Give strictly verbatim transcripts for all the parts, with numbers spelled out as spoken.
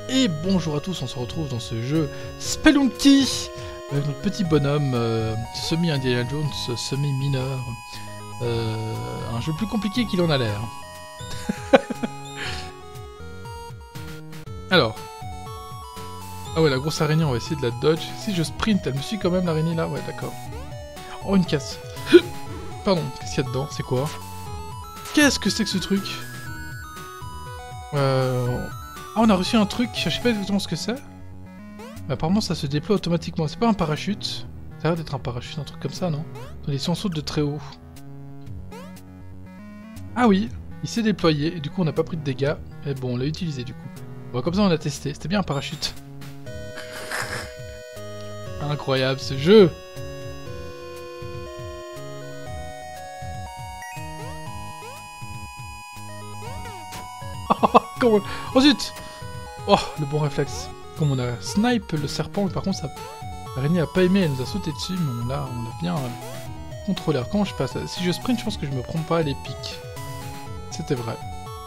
Et bonjour à tous, on se retrouve dans ce jeu Spelunky avec notre petit bonhomme euh, semi-Indiana Jones, semi-mineur. Euh, un jeu plus compliqué qu'il en a l'air. Alors. Ah ouais, la grosse araignée, on va essayer de la dodge. Si je sprint, elle me suit quand même l'araignée là? Ouais, d'accord. Oh, une casse. Pardon, qu'est-ce qu'il y a dedans? C'est quoi? Qu'est-ce que c'est que ce truc? Euh... Ah, on a reçu un truc, je sais pas exactement ce que c'est. Mais apparemment, ça se déploie automatiquement. C'est pas un parachute. Ça a l'air d'être un parachute, un truc comme ça, non? Attendez, si on saute de très haut. Ah oui, il s'est déployé, et du coup, on n'a pas pris de dégâts. Mais bon, on l'a utilisé, du coup. Bon, comme ça, on a testé. C'était bien un parachute. Incroyable, ce jeu! Comment... Oh zut! Oh, le bon réflexe. Comme on a snipe le serpent, mais par contre, ça... l'araignée a pas aimé, elle nous a sauté dessus, mais on l'a on l'a bien euh, contrôlé. Alors, comment je passe? Si je sprint, je pense que je me prends pas à les pics. C'était vrai.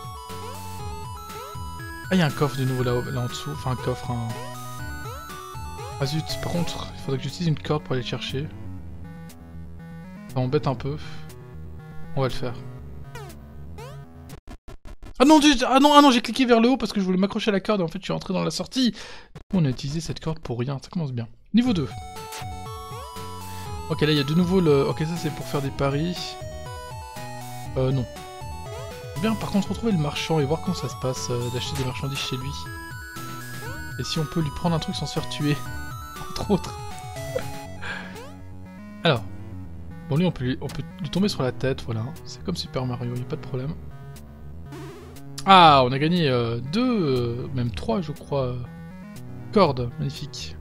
Ah, il y a un coffre de nouveau là, là en dessous. Enfin, un coffre, un... Ah zut, par contre, il faudrait que j'utilise une corde pour aller le chercher. Ça m'embête un peu. On va le faire. Ah non, ah non, ah non j'ai cliqué vers le haut parce que je voulais m'accrocher à la corde et en fait je suis rentré dans la sortie. On a utilisé cette corde pour rien, ça commence bien. Niveau deux. Ok, là il y a de nouveau le... Ok, ça c'est pour faire des paris. Euh, non. Bien, par contre, retrouver le marchand et voir comment ça se passe euh, d'acheter des marchandises chez lui. Et si on peut lui prendre un truc sans se faire tuer. Entre autres. Alors. Bon, lui on peut lui, on peut lui tomber sur la tête, voilà. C'est comme Super Mario, il n'y a pas de problème. Ah, on a gagné euh, deux, euh, même trois, je crois, euh, cordes. Magnifique.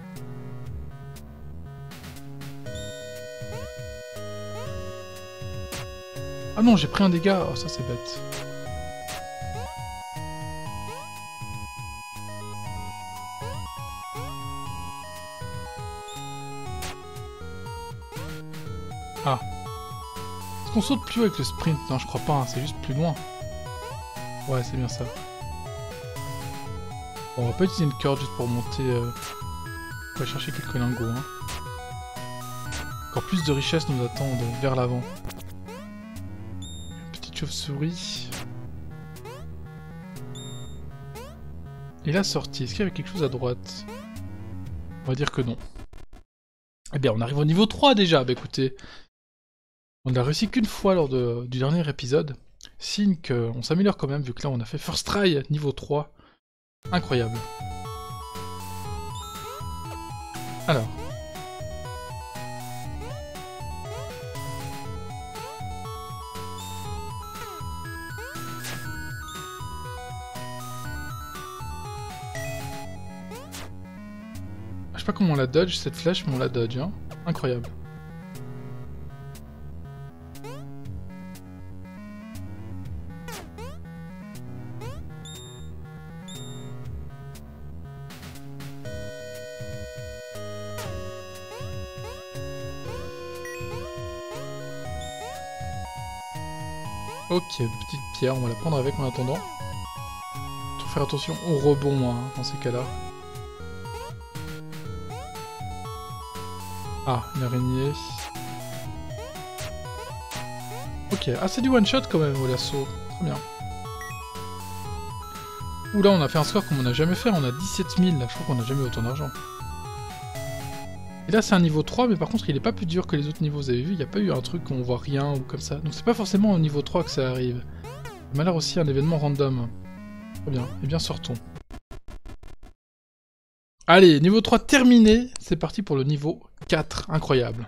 Ah non, j'ai pris un dégât. Oh, ça, c'est bête. Ah. Est-ce qu'on saute plus haut avec le sprint? Non, je crois pas, hein, c'est juste plus loin. Ouais, c'est bien ça. Bon, on va pas utiliser une corde juste pour monter... Euh... On va chercher quelques lingots. Hein. Encore plus de richesses nous attendent vers l'avant. Petite chauve-souris. Et la sortie, est-ce qu'il y avait quelque chose à droite? On va dire que non. Eh bien, on arrive au niveau trois déjà. Bah écoutez, on l'a réussi qu'une fois lors de, du dernier épisode. Signe qu'on s'améliore quand même, vu que là on a fait First Try niveau trois. Incroyable. Alors. Je sais pas comment on la dodge cette flèche, mais on la dodge, hein. Incroyable. Ok, petite pierre, on va la prendre avec en attendant. Faut faire attention au rebond hein, dans ces cas-là. Ah, une araignée. Ok, ah c'est du one-shot quand même au lasso. Très bien. Ouh là on a fait un score comme on n'a jamais fait, on a dix-sept mille là, je crois qu'on n'a jamais eu autant d'argent. Et là c'est un niveau trois, mais par contre il est pas plus dur que les autres niveaux, vous avez vu, il n'y a pas eu un truc où on voit rien ou comme ça. Donc c'est pas forcément au niveau trois que ça arrive. Il m'a l'air aussi un événement random. Très bien, et bien sortons. Allez, niveau trois terminé, c'est parti pour le niveau quatre, incroyable.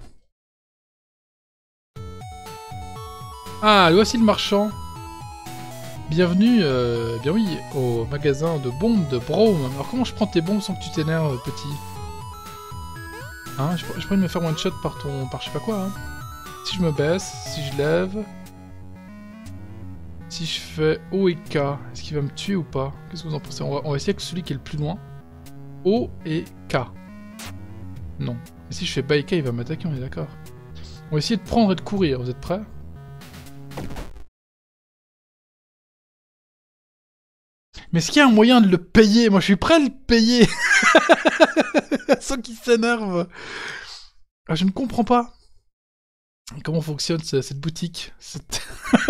Ah, voici le marchand. Bienvenue, euh, bien oui, au magasin de bombes de Braum. Alors comment je prends tes bombes sans que tu t'énerves, petit? Hein, je, je pourrais me faire one shot par ton... par je sais pas quoi, hein. Si je me baisse, si je lève... Si je fais O et K, est-ce qu'il va me tuer ou pas? Qu'est-ce que vous en pensez? on va, on va essayer avec celui qui est le plus loin. O et K. Non. Mais si je fais bas et K, il va m'attaquer, on est d'accord. On va essayer de prendre et de courir, vous êtes prêts? Mais est-ce qu'il y a un moyen de le payer? Moi, je suis prêt à le payer. Sans qu'il s'énerve. Ah, je ne comprends pas. Comment fonctionne cette boutique? Cette...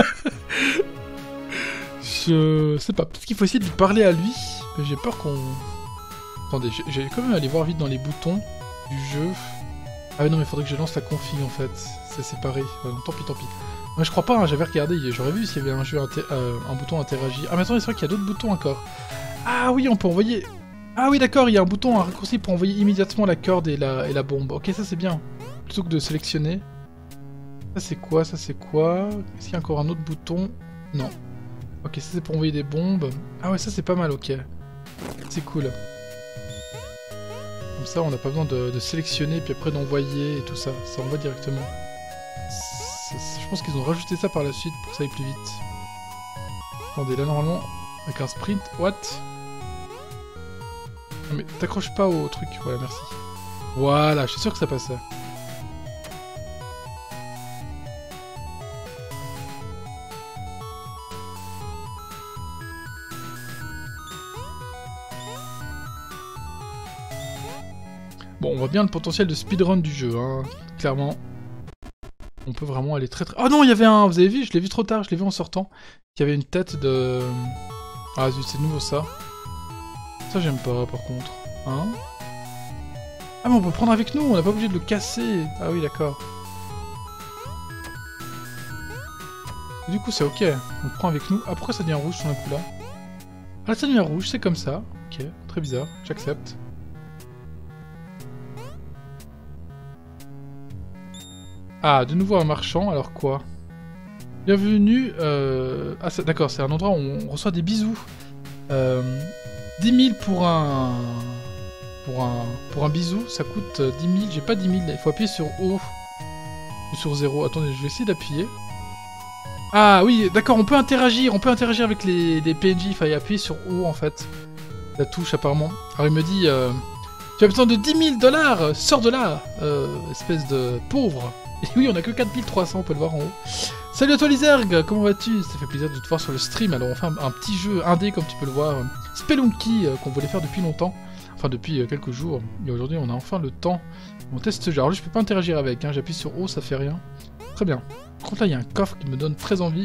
Je sais pas. Peut-être qu'il faut essayer de lui parler à lui. Mais j'ai peur qu'on... Attendez, j'ai quand même aller voir vite dans les boutons du jeu. Ah non, mais il faudrait que je lance la config en fait. C'est séparé. Ouais, non, tant pis, tant pis. Mais je crois pas, hein, j'avais regardé, j'aurais vu s'il y avait un jeu euh, un bouton interagir. Ah mais attendez, c'est vrai qu'il y a d'autres boutons encore. Ah oui, on peut envoyer... Ah oui d'accord, il y a un bouton, un raccourci pour envoyer immédiatement la corde et la, et la bombe. Ok, ça c'est bien. Plutôt que de sélectionner. Ça c'est quoi? Ça c'est quoi? Est-ce qu'il y a encore un autre bouton? Non. Ok, ça c'est pour envoyer des bombes. Ah ouais, ça c'est pas mal, ok. C'est cool. Comme ça, on n'a pas besoin de, de sélectionner, puis après d'envoyer et tout ça. Ça envoie directement. Je pense qu'ils ont rajouté ça par la suite pour que ça aille plus vite. Attendez, là normalement, avec un sprint... What? Non mais t'accroches pas au truc. Voilà, merci. Voilà, je suis sûr que ça passait. Bon, on voit bien le potentiel de speedrun du jeu, hein, clairement. On peut vraiment aller très très... Ah non, il y avait un... Vous avez vu? Je l'ai vu trop tard, je l'ai vu en sortant. Il y avait une tête de... Ah zut, c'est nouveau ça. Ça j'aime pas par contre. Hein? Ah mais on peut le prendre avec nous, on n'est pas obligé de le casser. Ah oui, d'accord. Du coup c'est ok, on le prend avec nous. Ah pourquoi ça devient rouge sur un coup là? Ah ça devient rouge, c'est comme ça. Ok, très bizarre, j'accepte. Ah, de nouveau un marchand, alors quoi? Bienvenue, euh... Ah d'accord, c'est un endroit où on reçoit des bisous. Euh... dix mille pour un... Pour un... Pour un bisou, ça coûte dix mille, j'ai pas dix mille, il faut appuyer sur O. Ou sur zéro, attendez, je vais essayer d'appuyer. Ah oui, d'accord, on peut interagir, on peut interagir avec les, les P N J, il fallait appuyer sur O en fait. La touche apparemment. Alors il me dit, euh... tu as besoin de dix mille dollars, sors de là, euh, espèce de pauvre. Et oui, on a que quatre mille trois cents, on peut le voir en haut. Salut à toi Lizerg, comment vas-tu? Ça fait plaisir de te voir sur le stream. Alors on fait un, un petit jeu indé comme tu peux le voir. Spelunky, euh, qu'on voulait faire depuis longtemps. Enfin depuis euh, quelques jours. Et aujourd'hui on a enfin le temps. On teste ce jeu. Alors là je peux pas interagir avec, hein. J'appuie sur O, ça fait rien. Très bien. Par contre là il y a un coffre qui me donne très envie.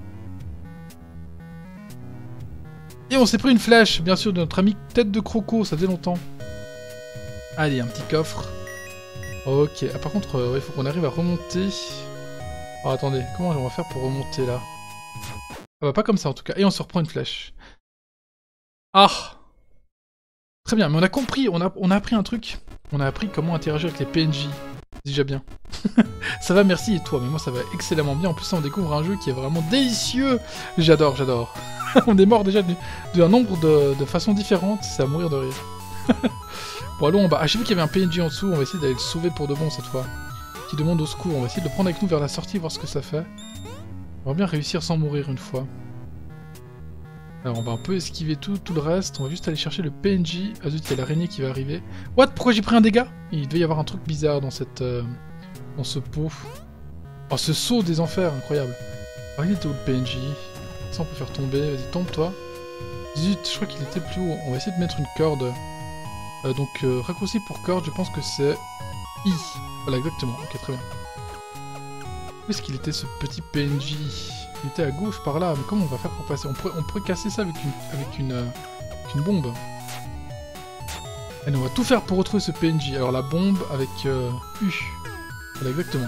Et on s'est pris une flèche, bien sûr, de notre ami Tête de Croco, ça faisait longtemps. Allez, un petit coffre. Ok, ah, par contre, il euh, ouais, faut qu'on arrive à remonter. Oh, attendez, comment on va faire pour remonter là? Ah bah pas comme ça en tout cas, et on se reprend une flèche. Ah! Très bien, mais on a compris, on a, on a appris un truc. On a appris comment interagir avec les P N J. Déjà bien. Ça va, merci, et toi? Mais moi ça va excellemment bien, en plus on découvre un jeu qui est vraiment délicieux. J'adore, j'adore. On est mort déjà d'un nombre de, de façons différentes, c'est à mourir de rire. Bon, allons en bas. Ah, j'ai vu qu'il y avait un P N J en dessous, on va essayer d'aller le sauver pour de bon cette fois. Qui demande au secours, on va essayer de le prendre avec nous vers la sortie, voir ce que ça fait. On va bien réussir sans mourir une fois. Alors on va un peu esquiver tout, tout le reste, on va juste aller chercher le P N J. Ah zut, il y a l'araignée qui va arriver. What? Pourquoi j'ai pris un dégât? Il devait y avoir un truc bizarre dans cette... Euh, dans ce pot. Oh, ce saut des enfers, incroyable. Ah, il était où le P N J? Ça on peut faire tomber, vas-y tombe toi. Zut, je crois qu'il était plus haut. On va essayer de mettre une corde. Euh, donc euh, raccourci pour corde, je pense que c'est I. Voilà, exactement. Ok, très bien. Où est-ce qu'il était ce petit P N J? Il était à gauche par là, mais comment on va faire pour passer? On pourrait, on pourrait casser ça avec une, avec une, euh, avec une bombe. Allez, on va tout faire pour retrouver ce P N J. Alors la bombe avec euh, U. Voilà, exactement.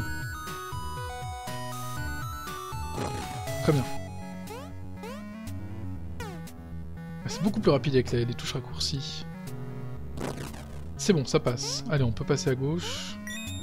Très bien. C'est beaucoup plus rapide avec les, les touches raccourcies. C'est bon, ça passe. Allez, on peut passer à gauche.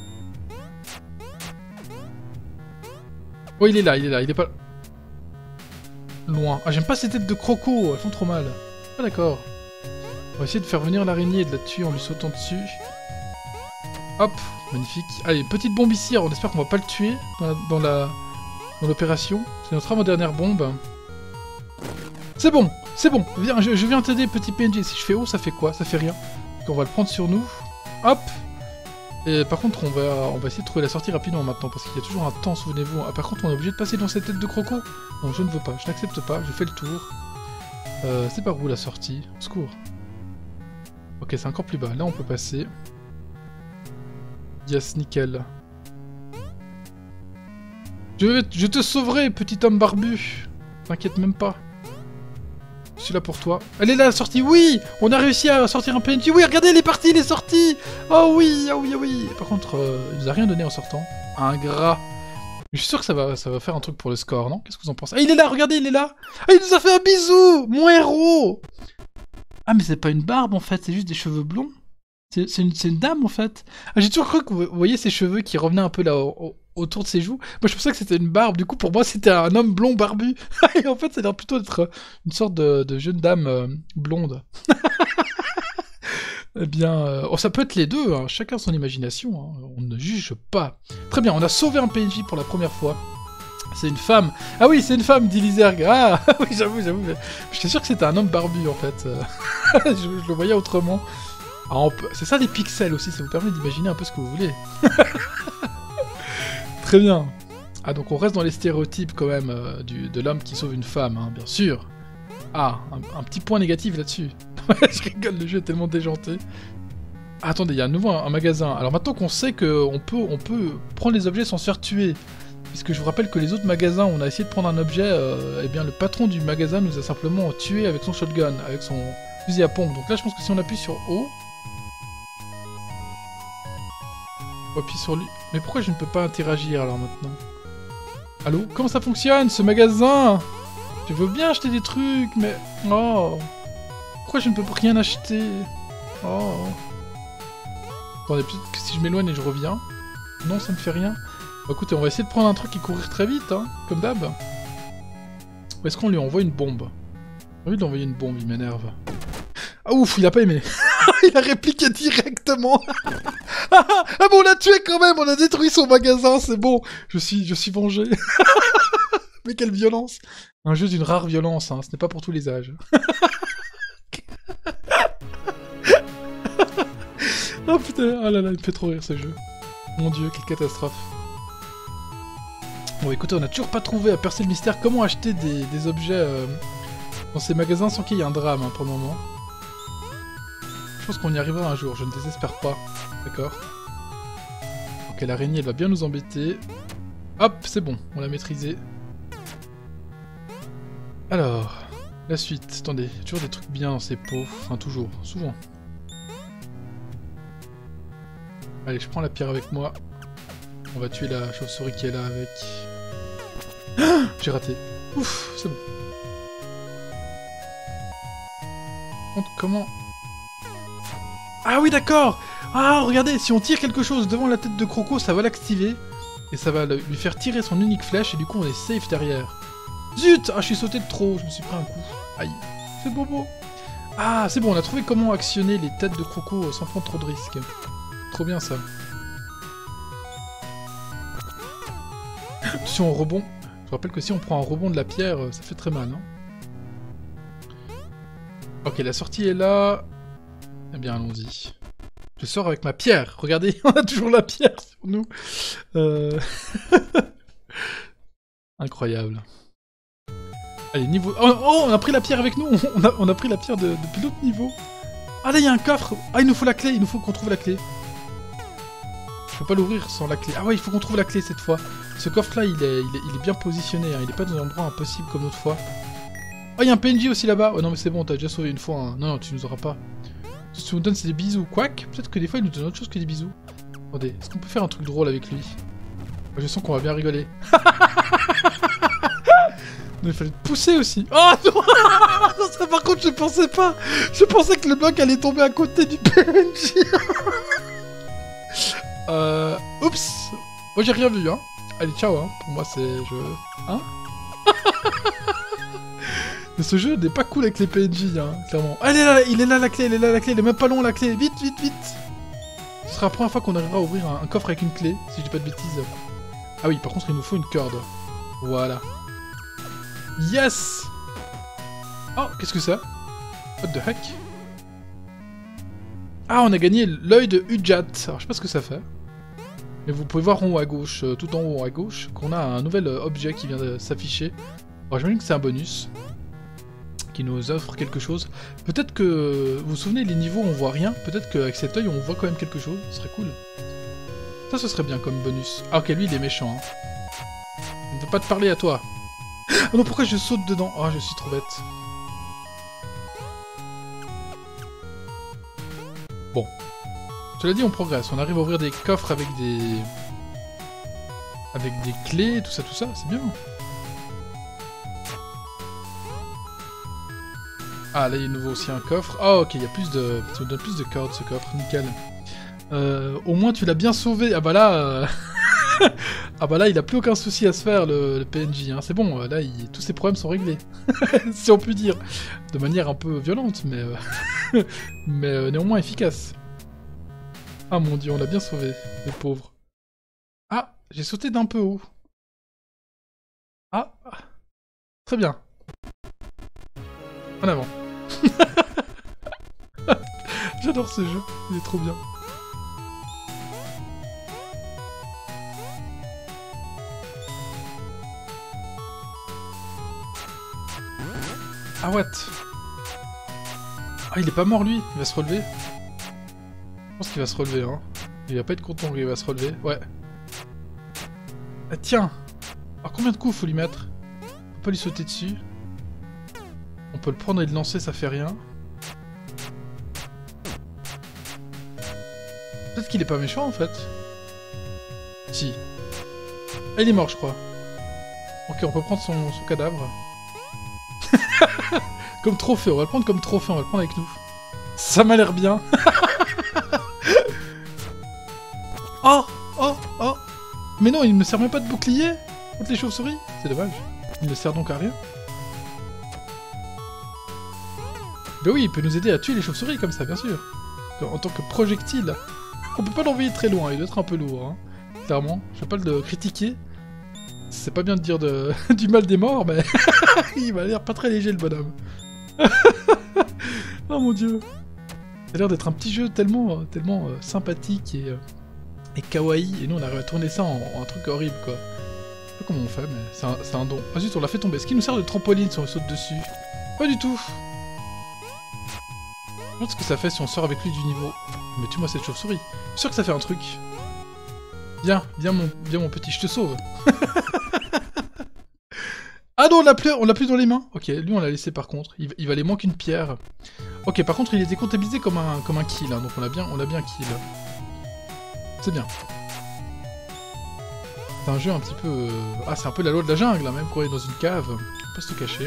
Oh, il est là, il est là, il est pas... Loin. Ah, j'aime pas ces têtes de croco, elles font trop mal. Ah, d'accord. On va essayer de faire venir l'araignée et de la tuer en lui sautant dessus. Hop, magnifique. Allez, petite bombe ici, alors on espère qu'on va pas le tuer dans la... dans l'opération. C'est notre avant-dernière bombe. C'est bon, c'est bon. Viens, je, je viens t'aider, petit P N J. Si je fais haut, ça fait quoi? Ça fait rien. Donc on va le prendre sur nous. Hop. Et par contre, on va, on va essayer de trouver la sortie rapidement maintenant, parce qu'il y a toujours un temps, souvenez-vous. Ah, par contre, on est obligé de passer dans cette tête de croco. Non, je ne veux pas, je n'accepte pas, je fais le tour. Euh, c'est par où la sortie? Au secours. Ok, c'est encore plus bas. Là, on peut passer. Yes, nickel. Je, vais, je te sauverai, petit homme barbu. T'inquiète même pas. Je suis là pour toi. Elle est là, la sortie. Oui, on a réussi à sortir un P N J. Oui, regardez, il est parti, il est sorti. Oh oui, oh oui, oh oui. Par contre, euh, il nous a rien donné en sortant. Ingrat. Je suis sûr que ça va, ça va faire un truc pour le score, non? Qu'est-ce que vous en pensez? Ah, il est là, regardez, il est là. Ah, il nous a fait un bisou. Mon héros. Ah, mais c'est pas une barbe, en fait. C'est juste des cheveux blonds. C'est une, une dame, en fait. Ah, j'ai toujours cru que vous voyez ces cheveux qui revenaient un peu là au, au, autour de ses joues. Moi, je pensais que c'était une barbe. Du coup, pour moi, c'était un homme blond barbu. Et en fait, ça a l'air plutôt d'être une sorte de, de jeune dame euh, blonde. Eh bien, euh, oh, ça peut être les deux. Hein. Chacun son imagination. Hein. On ne juge pas. Très bien, on a sauvé un P N J pour la première fois. C'est une femme. Ah oui, c'est une femme, dit Lizerg. Ah oui, j'avoue, j'avoue. J'étais sûr que c'était un homme barbu, en fait. je, je le voyais autrement. Ah, peut... C'est ça les pixels aussi, ça vous permet d'imaginer un peu ce que vous voulez. Très bien. Ah, donc on reste dans les stéréotypes quand même euh, du, de l'homme qui sauve une femme, hein, bien sûr. Ah, un, un petit point négatif là-dessus. Je rigole, le jeu est tellement déjanté. Ah, attendez, il y a à nouveau un, un magasin. Alors maintenant qu'on sait qu'on peut, on peut prendre les objets sans se faire tuer, puisque je vous rappelle que les autres magasins, on a essayé de prendre un objet, euh, eh bien le patron du magasin nous a simplement tué avec son shotgun, avec son fusil à pompe. Donc là, je pense que si on appuie sur O... On appuie sur lui. Mais pourquoi je ne peux pas interagir alors maintenant? Allô? Comment ça fonctionne ce magasin? Je veux bien acheter des trucs, mais... Oh! Pourquoi je ne peux rien acheter? Oh! Attendez, peut-être que si je m'éloigne et je reviens... Non, ça ne fait rien. Bah, écoutez, on va essayer de prendre un truc et courir très vite, hein, comme d'hab. Ou est-ce qu'on lui envoie une bombe? J'ai envie de lui envoyer une bombe, il m'énerve. Ah ouf, il a pas aimé. Il a répliqué directement. Ah bon, on l'a tué quand même, on a détruit son magasin, c'est bon. Je suis, je suis vengé. Mais quelle violence. Un jeu d'une rare violence, hein, ce n'est pas pour tous les âges. Oh putain, oh là là, il me fait trop rire ce jeu. Mon dieu, quelle catastrophe. Bon écoutez, on n'a toujours pas trouvé à percer le mystère comment acheter des, des objets euh, dans ces magasins sans qu'il y ait un drame hein, pour le moment. Je pense qu'on y arrivera un jour, je ne désespère pas. D'accord. Ok, l'araignée, elle va bien nous embêter. Hop, c'est bon, on l'a maîtrisé. Alors, la suite. Attendez, il y a toujours des trucs bien dans ces pots. Enfin, toujours, souvent. Allez, je prends la pierre avec moi. On va tuer la chauve-souris qui est là avec... Ah, j'ai raté. Ouf, c'est bon. Par contre, comment... Ah oui, d'accord. Ah, regardez, si on tire quelque chose devant la tête de Croco, ça va l'activer. Et ça va lui faire tirer son unique flèche, et du coup, on est safe derrière. Zut! Ah, je suis sauté de trop, je me suis pris un coup. Aïe. C'est bobo. Ah, c'est bon, on a trouvé comment actionner les têtes de Croco sans prendre trop de risques. Trop bien, ça. Attention au rebond. Je rappelle que si on prend un rebond de la pierre, ça fait très mal, hein. Ok, la sortie est là. Eh bien, allons-y. Je sors avec ma pierre. Regardez, on a toujours la pierre sur nous. Euh... Incroyable. Allez, niveau... Oh, oh, on a pris la pierre avec nous. On a, on a pris la pierre de, depuis l'autre niveau. Ah, là, il y a un coffre. Ah, il nous faut la clé. Il nous faut qu'on trouve la clé. Je peux pas l'ouvrir sans la clé. Ah ouais, il faut qu'on trouve la clé cette fois. Ce coffre-là, il est, il, est, il est bien positionné. Hein. Il est pas dans un endroit impossible comme l'autre fois. Oh, il y a un P N J aussi là-bas. Oh non, mais c'est bon, t'as déjà sauvé une fois. Hein. Non, non, tu nous auras pas. Ce que tu nous donnes, c'est des bisous. Quack. Peut-être que des fois, il nous donne autre chose que des bisous. Attendez, est-ce qu'on peut faire un truc drôle avec lui? Je sens qu'on va bien rigoler. Non, il fallait te pousser aussi. Oh non. Ça, par contre, je pensais pas. Je pensais que le bloc allait tomber à côté du P N J. euh... Oups. Moi, j'ai rien vu, hein. Allez, ciao, hein. Pour moi, c'est... Je... Hein. Mais ce jeu n'est pas cool avec les P N J, hein, clairement. Ah, il est là, il est là la clé, il est là la clé, il est même pas long la clé. Vite, vite, vite. Ce sera la première fois qu'on arrivera à ouvrir un, un coffre avec une clé, si je dis pas de bêtises. Ah oui, par contre, il nous faut une corde. Voilà. Yes. Oh, qu'est-ce que c'est? What the heck? Ah, on a gagné l'œil de Udjat. Alors, je sais pas ce que ça fait. Mais vous pouvez voir en haut à gauche, euh, tout en haut à gauche, qu'on a un nouvel euh, objet qui vient de s'afficher. Alors, j'imagine que c'est un bonus. Ok, qui nous offre quelque chose. Peut-être que, vous vous souvenez, les niveaux on voit rien, peut-être qu'avec cet œil on voit quand même quelque chose, ce serait cool. Ça, ce serait bien comme bonus. Ah ok, lui il est méchant. Hein. Il ne veut pas te parler à toi. Oh non, pourquoi je saute dedans? Oh, je suis trop bête. Bon. Cela dit, on progresse. On arrive à ouvrir des coffres avec des... avec des clés, tout ça, tout ça, c'est bien. Ah, là, il y a de nouveau aussi un coffre. Ah, ok, il y a plus de... ça me donne plus de cordes, ce coffre, nickel. Euh, au moins, tu l'as bien sauvé. Ah bah là... Euh... ah bah là, il a plus aucun souci à se faire, le, le P N J. Hein. C'est bon, là, il... tous ses problèmes sont réglés. Si on peut dire. De manière un peu violente, mais... Euh... mais euh, néanmoins efficace. Ah mon dieu, on l'a bien sauvé, le pauvre. Ah, j'ai sauté d'un peu haut. Ah, très bien. En avant. J'adore ce jeu, il est trop bien. Ah what? Ah il est pas mort lui, il va se relever. Je pense qu'il va se relever hein. Il va pas être content qu'il va se relever, ouais. Ah tiens. Alors combien de coups faut lui mettre? On peut pas lui sauter dessus. On peut le prendre et le lancer, ça fait rien. Peut-être qu'il est pas méchant en fait. Si. Ah, il est mort je crois. Ok, on peut prendre son, son cadavre. Comme trophée, on va le prendre comme trophée, on va le prendre avec nous. Ça m'a l'air bien. Oh, oh, oh. Mais non, il ne me sert même pas de bouclier contre les chauves-souris. C'est dommage. Il ne sert donc à rien. Ben oui, il peut nous aider à tuer les chauves-souris comme ça, bien sûr. En tant que projectile. On peut pas l'envoyer très loin, il doit être un peu lourd. Hein. Clairement, je vais pas le critiquer. C'est pas bien de dire de... du mal des morts, mais il m'a l'air pas très léger le bonhomme. Oh mon dieu. Ça a l'air d'être un petit jeu tellement, tellement euh, sympathique et, euh, et kawaii, et nous on arrive à tourner ça en, en un truc horrible quoi. Je sais pas comment on fait, mais c'est un, un don. Ah zut, on l'a fait tomber. Est-ce qu'il nous sert de trampoline si on saute dessus? Pas du tout. Je me demande ce que ça fait si on sort avec lui du niveau. Mais tue-moi cette chauve-souris. Je suis sûr que ça fait un truc. Viens, viens mon, viens mon petit, je te sauve. Ah non, on l'a plus, on l'a plus dans les mains. Ok, lui on l'a laissé par contre. Il, il valait moins qu'une pierre. Ok, par contre il était comptabilisé comme un, comme un kill, hein, donc on l'a bien, on l'a bien kill. C'est bien. C'est un jeu un petit peu... Euh... Ah, c'est un peu la loi de la jungle, hein, même quand on est dans une cave. On peut pas se cacher.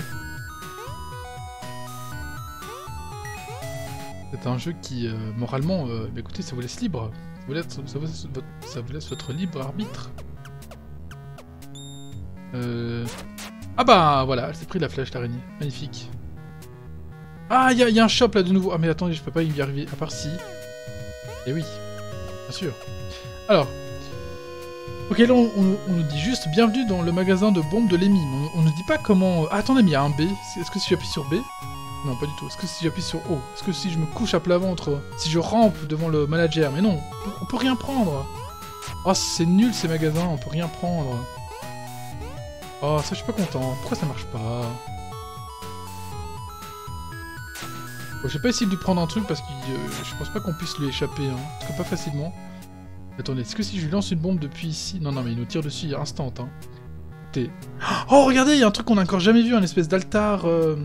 C'est un jeu qui, euh, moralement, euh, bah, écoutez, ça vous laisse libre. Ça vous laisse, ça vous laisse, votre, ça vous laisse votre libre arbitre. Euh... Ah bah voilà, elle s'est pris la flèche l'araignée. Magnifique. Ah, il y, y a un shop là de nouveau. Ah mais attendez, je peux pas y arriver, à part si... Eh oui, bien sûr. Alors... Ok, là on, on, on nous dit juste « Bienvenue dans le magasin de bombes de Lemmy ». On, on nous dit pas comment... Ah attendez, mais il y a un B. Est-ce que si j'appuie sur B? Non, pas du tout. Est-ce que si j'appuie sur O? Est-ce que si je me couche à plat ventre? Si je rampe devant le manager? Mais non, on peut, on peut rien prendre. Oh, c'est nul ces magasins, on peut rien prendre. Oh, ça je suis pas content. Pourquoi ça marche pas? Bon, j'ai pas essayé de lui prendre un truc parce que euh, je pense pas qu'on puisse lui échapper. Hein. En tout cas, pas facilement. Attendez, est-ce que si je lui lance une bombe depuis ici... Non, non, mais il nous tire dessus instant. Hein. Écoutez... Oh, regardez, il y a un truc qu'on a encore jamais vu, un espèce d'altar... Euh...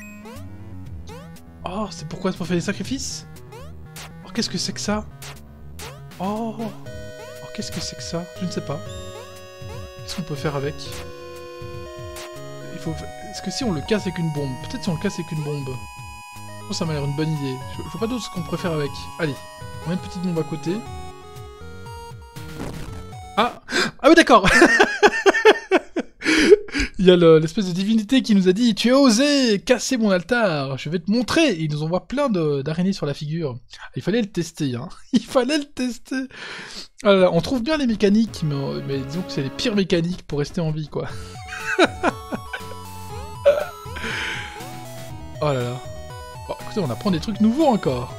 Oh, c'est pourquoi? C'est pour faire des sacrifices? Oh, qu'est-ce que c'est que ça? Oh, oh qu'est-ce que c'est que ça? Je ne sais pas. Qu'est-ce qu'on peut faire avec? Il faut... Est-ce que si on le casse avec une bombe? Peut-être si on le casse avec une bombe. Oh, ça m'a l'air une bonne idée. Je, je vois pas d'autre ce qu'on pourrait faire avec. Allez, on met une petite bombe à côté. Ah! Ah oui, d'accord. Il y a l'espèce de divinité qui nous a dit « Tu as osé casser mon altar, je vais te montrer !» Et il nous envoie plein d'araignées sur la figure. Il fallait le tester, hein. Il fallait le tester. Alors, on trouve bien les mécaniques, mais, mais disons que c'est les pires mécaniques pour rester en vie, quoi. Oh là là. Bon, écoutez, on apprend des trucs nouveaux encore.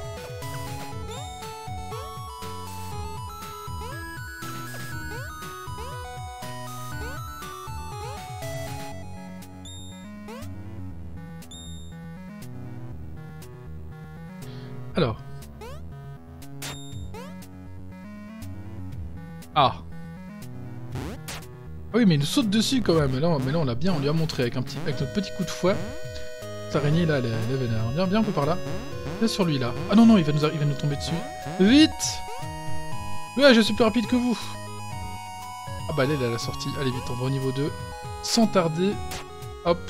Ah. Ah oui, mais il nous saute dessus quand même. Mais là, mais là on l'a bien, on lui a montré avec, un petit, avec notre petit coup de fouet. Cette araignée là, elle est, elle est vénère. Viens, viens un peu par là. Viens sur lui là. Ah non, non, il va nous, il va nous tomber dessus. Vite! Ouais, je suis plus rapide que vous. Ah bah elle est à la sortie. Allez vite, on va au niveau deux. Sans tarder. Hop.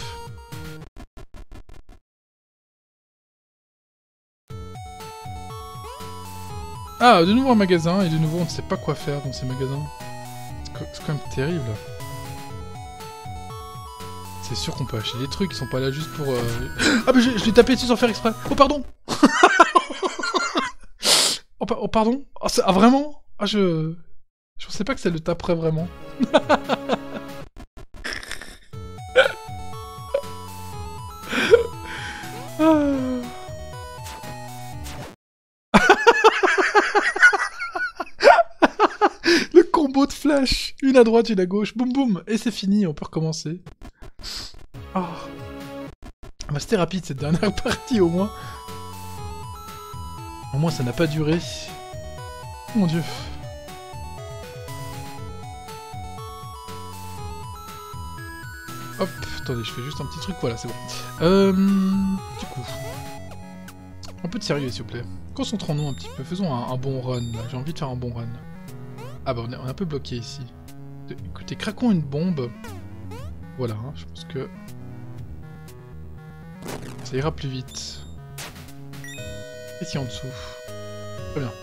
Ah, de nouveau un magasin, et de nouveau on ne sait pas quoi faire dans ces magasins. C'est quand même terrible. C'est sûr qu'on peut acheter des trucs, ils sont pas là juste pour... Euh... Ah mais je, je l'ai tapé dessus sans faire exprès. Oh pardon. oh, pa oh pardon. Oh, ah vraiment. Ah je... Je pensais pas que ça le taperait vraiment. ah. Le combo de flash. Une à droite, une à gauche. Boum boum. Et c'est fini, on peut recommencer. Oh. Bah, c'était rapide cette dernière partie au moins. Au moins ça n'a pas duré. Mon dieu. Hop, attendez, je fais juste un petit truc, voilà, c'est bon. Euh, du coup, un peu de sérieux s'il vous plaît. Concentrons-nous un petit peu, faisons un, un bon run, j'ai envie de faire un bon run. Ah bah on est, on est un peu bloqué ici. Écoutez, craquons une bombe. Voilà, hein, je pense que... ça ira plus vite. Ici en dessous. Très bien.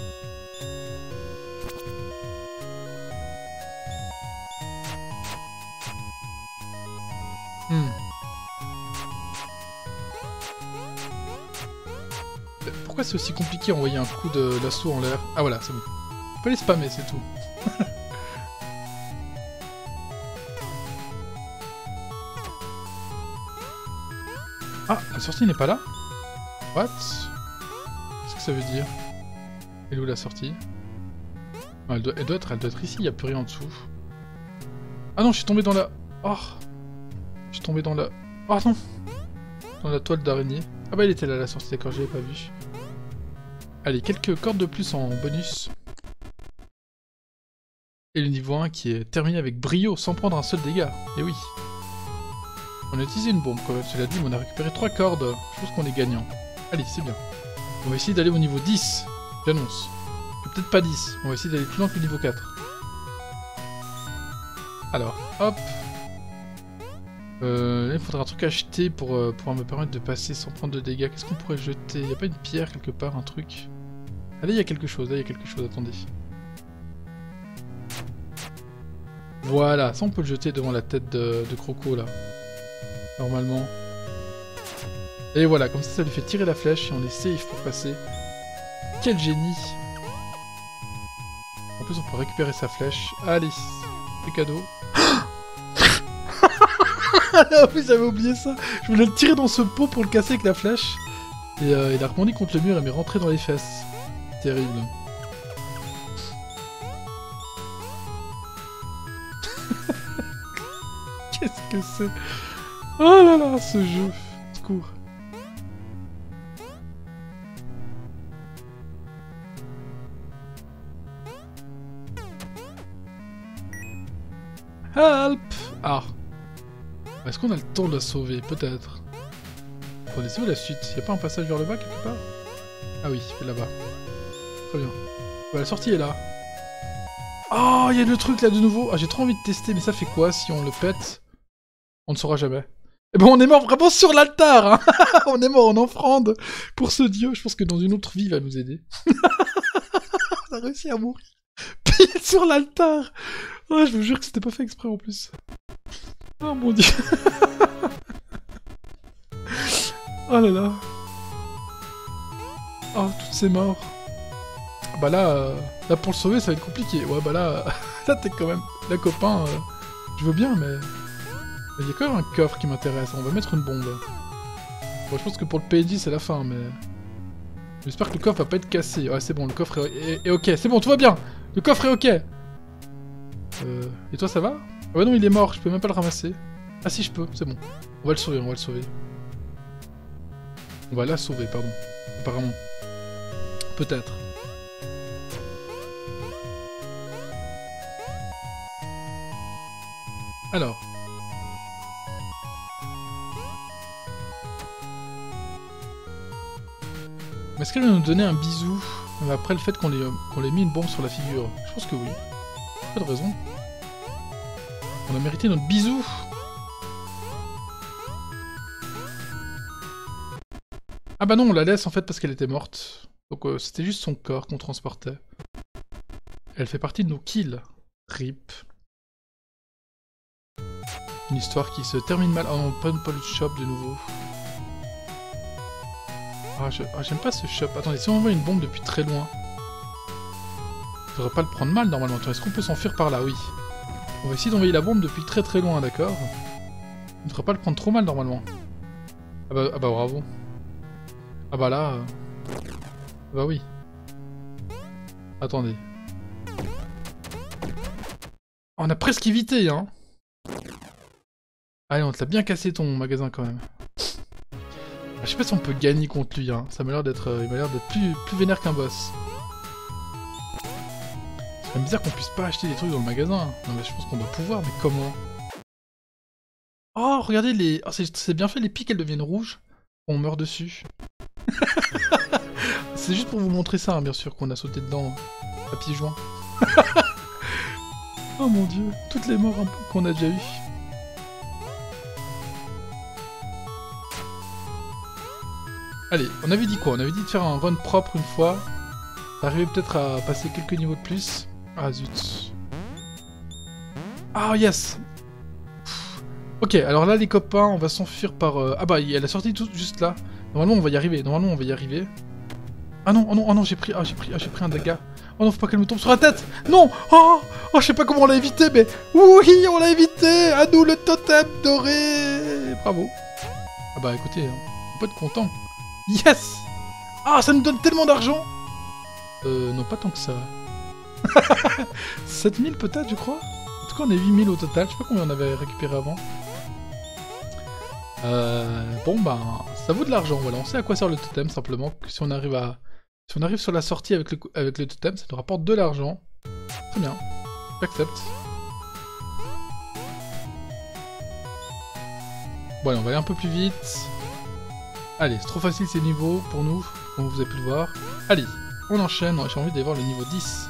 Hmm. Pourquoi c'est aussi compliqué d'envoyer un coup de lasso en l'air? Ah voilà, c'est bon. On peut les spammer, c'est tout. Ah, la sortie n'est pas là? What? Qu'est-ce que ça veut dire? Elle est où la sortie? Non, elle, doit, elle, doit être, elle doit être ici, il n'y a plus rien en dessous. Ah non, je suis tombé dans la... Oh! Je suis tombé dans la... Oh non! Dans la toile d'araignée. Ah bah elle était là la sortie, d'accord, je l'avais pas vue. Allez, quelques cordes de plus en bonus. Et le niveau un qui est terminé avec brio, sans prendre un seul dégât. Et oui. On a utilisé une bombe quand même, cela dit, mais on a récupéré trois cordes. Je pense qu'on est gagnant. Allez, c'est bien. On va essayer d'aller au niveau dix. J'annonce. Peut-être pas dix. On va essayer d'aller plus loin que le niveau quatre. Alors, hop. Euh, là, il faudra un truc acheter pour euh, pouvoir me permettre de passer sans prendre de dégâts. Qu'est-ce qu'on pourrait jeter? Il n'y a pas une pierre quelque part, un truc? Allez, il y a quelque chose, là, il y a quelque chose, attendez. Voilà, ça on peut le jeter devant la tête de, de Croco, là. Normalement. Et voilà, comme ça, ça lui fait tirer la flèche et on est safe pour passer. Quel génie! En plus, on peut récupérer sa flèche. Allez, c'est cadeau. Ah oui, j'avais oublié ça. Je voulais le tirer dans ce pot pour le casser avec la flèche. Et euh, il a rebondi contre le mur et m'est rentré dans les fesses. Terrible. Qu'est-ce que c'est? Oh là là, ce jeu. Secours. Help! Ah. Est-ce qu'on a le temps de la sauver? Peut-être. Attendez, c'est où la suite? Y'a pas un passage vers le bas quelque part? Ah oui, là-bas. Très bien. Ouais, la sortie est là. Oh, il y a le truc là de nouveau. Ah, j'ai trop envie de tester, mais ça fait quoi si on le pète? On ne saura jamais. Et bon, on est mort vraiment sur l'altar, hein. On est mort en offrande pour ce dieu. Je pense que dans une autre vie, il va nous aider. On a réussi à mourir. Pile sur l'altar. Oh, je vous jure que c'était pas fait exprès en plus. Oh mon dieu. Oh là là. Oh, toutes ces morts. Bah là, euh, là pour le sauver, ça va être compliqué. Ouais, bah là, là t'es quand même... Là, copain, euh, je veux bien, mais... Il y a quand même un coffre qui m'intéresse. On va mettre une bombe. Bon, je pense que pour le P N J, c'est la fin, mais... J'espère que le coffre va pas être cassé. Ouais, c'est bon, le coffre est, est, est ok. C'est bon, tout va bien. Le coffre est ok. Euh... Et toi, ça va? Ah ouais, non, il est mort. Je peux même pas le ramasser. Ah si, je peux. C'est bon. On va le sauver, on va le sauver. On va la sauver, pardon. Apparemment. Peut-être. Alors. Mais est-ce qu'elle va nous donner un bisou après le fait qu'on l'ait qu'on l'ait mis une bombe sur la figure? Je pense que oui. Pas de raison. On a mérité notre bisou. Ah bah non, on la laisse en fait parce qu'elle était morte. Donc euh, c'était juste son corps qu'on transportait. Elle fait partie de nos kills. Rip. Une histoire qui se termine mal. Oh non, pas, pas le shop de nouveau. Ah, je... ah, j'aime pas ce shop. Attendez, si on envoie une bombe depuis très loin... Je devrais pas le prendre mal normalement. Est-ce qu'on peut s'enfuir par là? Oui. On va essayer d'envoyer la bombe depuis très très loin, d'accord? On ne devrait pas le prendre trop mal normalement. Ah bah, ah bah bravo. Ah bah là... Euh... Bah oui. Attendez. On a presque évité, hein. Allez, on te l'a bien cassé ton magasin quand même. Je sais pas si on peut gagner contre lui, hein. Ça m'a l'air d'être... Euh, il m'a l'air d'être plus, plus vénère qu'un boss. C'est quand même bizarre qu'on puisse pas acheter des trucs dans le magasin. Non mais je pense qu'on doit pouvoir, mais comment? Oh, regardez les... Oh, c'est bien fait, les pics, elles deviennent rouges. On meurt dessus. C'est juste pour vous montrer ça, hein, bien sûr, qu'on a sauté dedans à pieds joints. Oh mon dieu, toutes les morts qu'on a déjà eues. Allez, on avait dit quoi? On avait dit de faire un run propre une fois. D'arriver peut-être à passer quelques niveaux de plus. Ah zut. Ah yes. Pff. Ok, alors là les copains, on va s'enfuir par... Euh... Ah bah, elle a sorti tout juste là. Normalement on va y arriver, normalement on va y arriver. Ah non, oh non, oh non, j'ai pris, ah, j'ai pris, ah, j'ai pris un dégât. Oh non, faut pas qu'elle me tombe sur la tête. Non. Oh, oh, je sais pas comment on l'a évité, mais... Oui, on l'a évité. À nous le totem doré. Bravo. Ah bah écoutez, on peut être content. Yes. Ah, ça nous donne tellement d'argent. Euh, non, pas tant que ça. sept mille peut-être, je crois. En tout cas, on est huit mille au total. Je sais pas combien on avait récupéré avant. Euh, bon, bah, ça vaut de l'argent, voilà. On sait à quoi sert le totem, simplement. Que si on arrive à... Si on arrive sur la sortie avec le, avec le totem, ça nous rapporte de l'argent. Très bien. J'accepte. Bon, allez, on va aller un peu plus vite. Allez, c'est trop facile ces niveaux pour nous, comme vous avez pu le voir. Allez, on enchaîne. J'ai envie d'aller voir le niveau dix.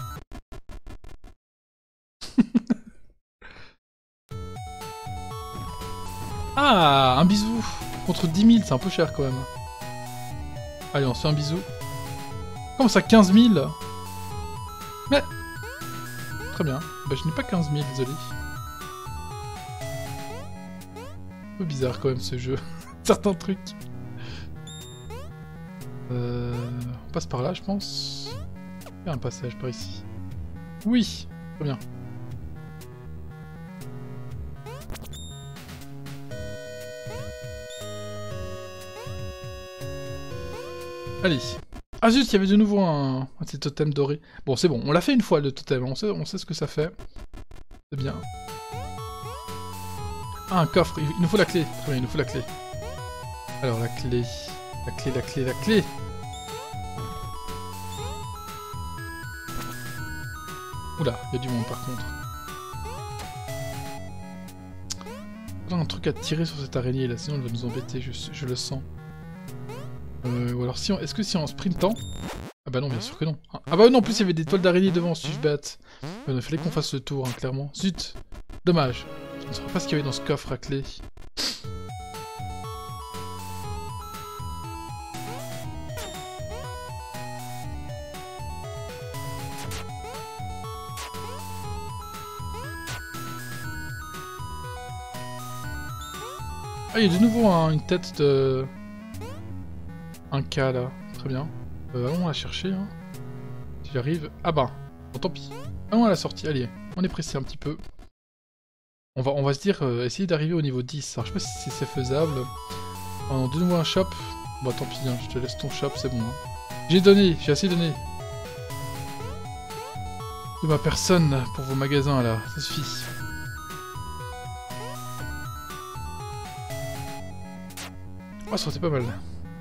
Ah, un bisou contre dix mille, c'est un peu cher quand même. Allez, on se fait un bisou. Comment ça, quinze mille? Mais... Très bien. Bah, je n'ai pas quinze mille, désolé. Un peu bizarre quand même ce jeu. Certains trucs. Euh... On passe par là, je pense. Il y a un passage par ici. Oui, très bien. Allez. Ah zut, il y avait de nouveau un, un petit totem doré. Bon, c'est bon, on l'a fait une fois le totem, on sait, on sait ce que ça fait. C'est bien. Ah, un coffre, il, il nous faut la clé. Très bien, il nous faut la clé. Alors, la clé... La clé, la clé, la clé. Oula, il y a du monde par contre. Il y a un truc à tirer sur cette araignée là, sinon elle va nous embêter, je, je le sens. Euh, ou alors si on... Est-ce que si en sprintant... Ah bah non, bien sûr que non. Ah bah non, en plus il y avait des toiles d'araignée devant, suis-je bête. Il fallait qu'on fasse le tour, hein, clairement. Zut. Dommage. Je ne saurais pas ce qu'il y avait dans ce coffre à clé. Ah, il y a de nouveau hein, une tête de... Un cas là, très bien. Euh, allons la chercher, hein. Si j'arrive... Ah bah, bon tant pis. Allons à la sortie, allez, on est pressé un petit peu. On va, on va se dire, euh, essayer d'arriver au niveau dix. Alors je sais pas si c'est faisable. Oh, de nouveau un shop. Bon tant pis, hein, je te laisse ton shop, c'est bon. Hein. J'ai donné, j'ai assez donné. De ma personne pour vos magasins là, ça suffit. Oh, ça aurait été pas mal.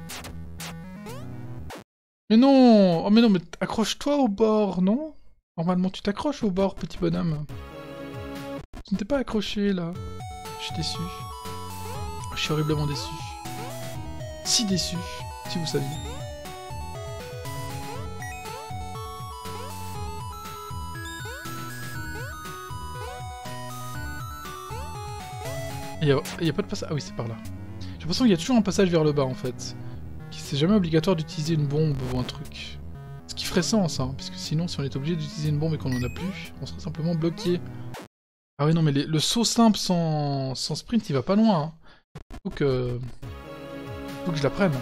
Mais non! Oh mais non, mais accroche-toi au bord, non? Normalement tu t'accroches au bord, petit bonhomme. Tu n'étais pas accroché là. Je suis déçu. Je suis horriblement déçu. Si déçu, si vous saviez. Il n'y a, a pas de passage. Ah oui, c'est par là. J'ai l'impression qu'il y a toujours un passage vers le bas en fait. C'est jamais obligatoire d'utiliser une bombe ou un truc. Ce qui ferait sens, hein, parce que sinon, si on est obligé d'utiliser une bombe et qu'on en a plus, on serait simplement bloqué. Ah oui, non, mais les, le saut simple sans, sans sprint, il va pas loin. Hein. Faut que... Faut que je la prenne.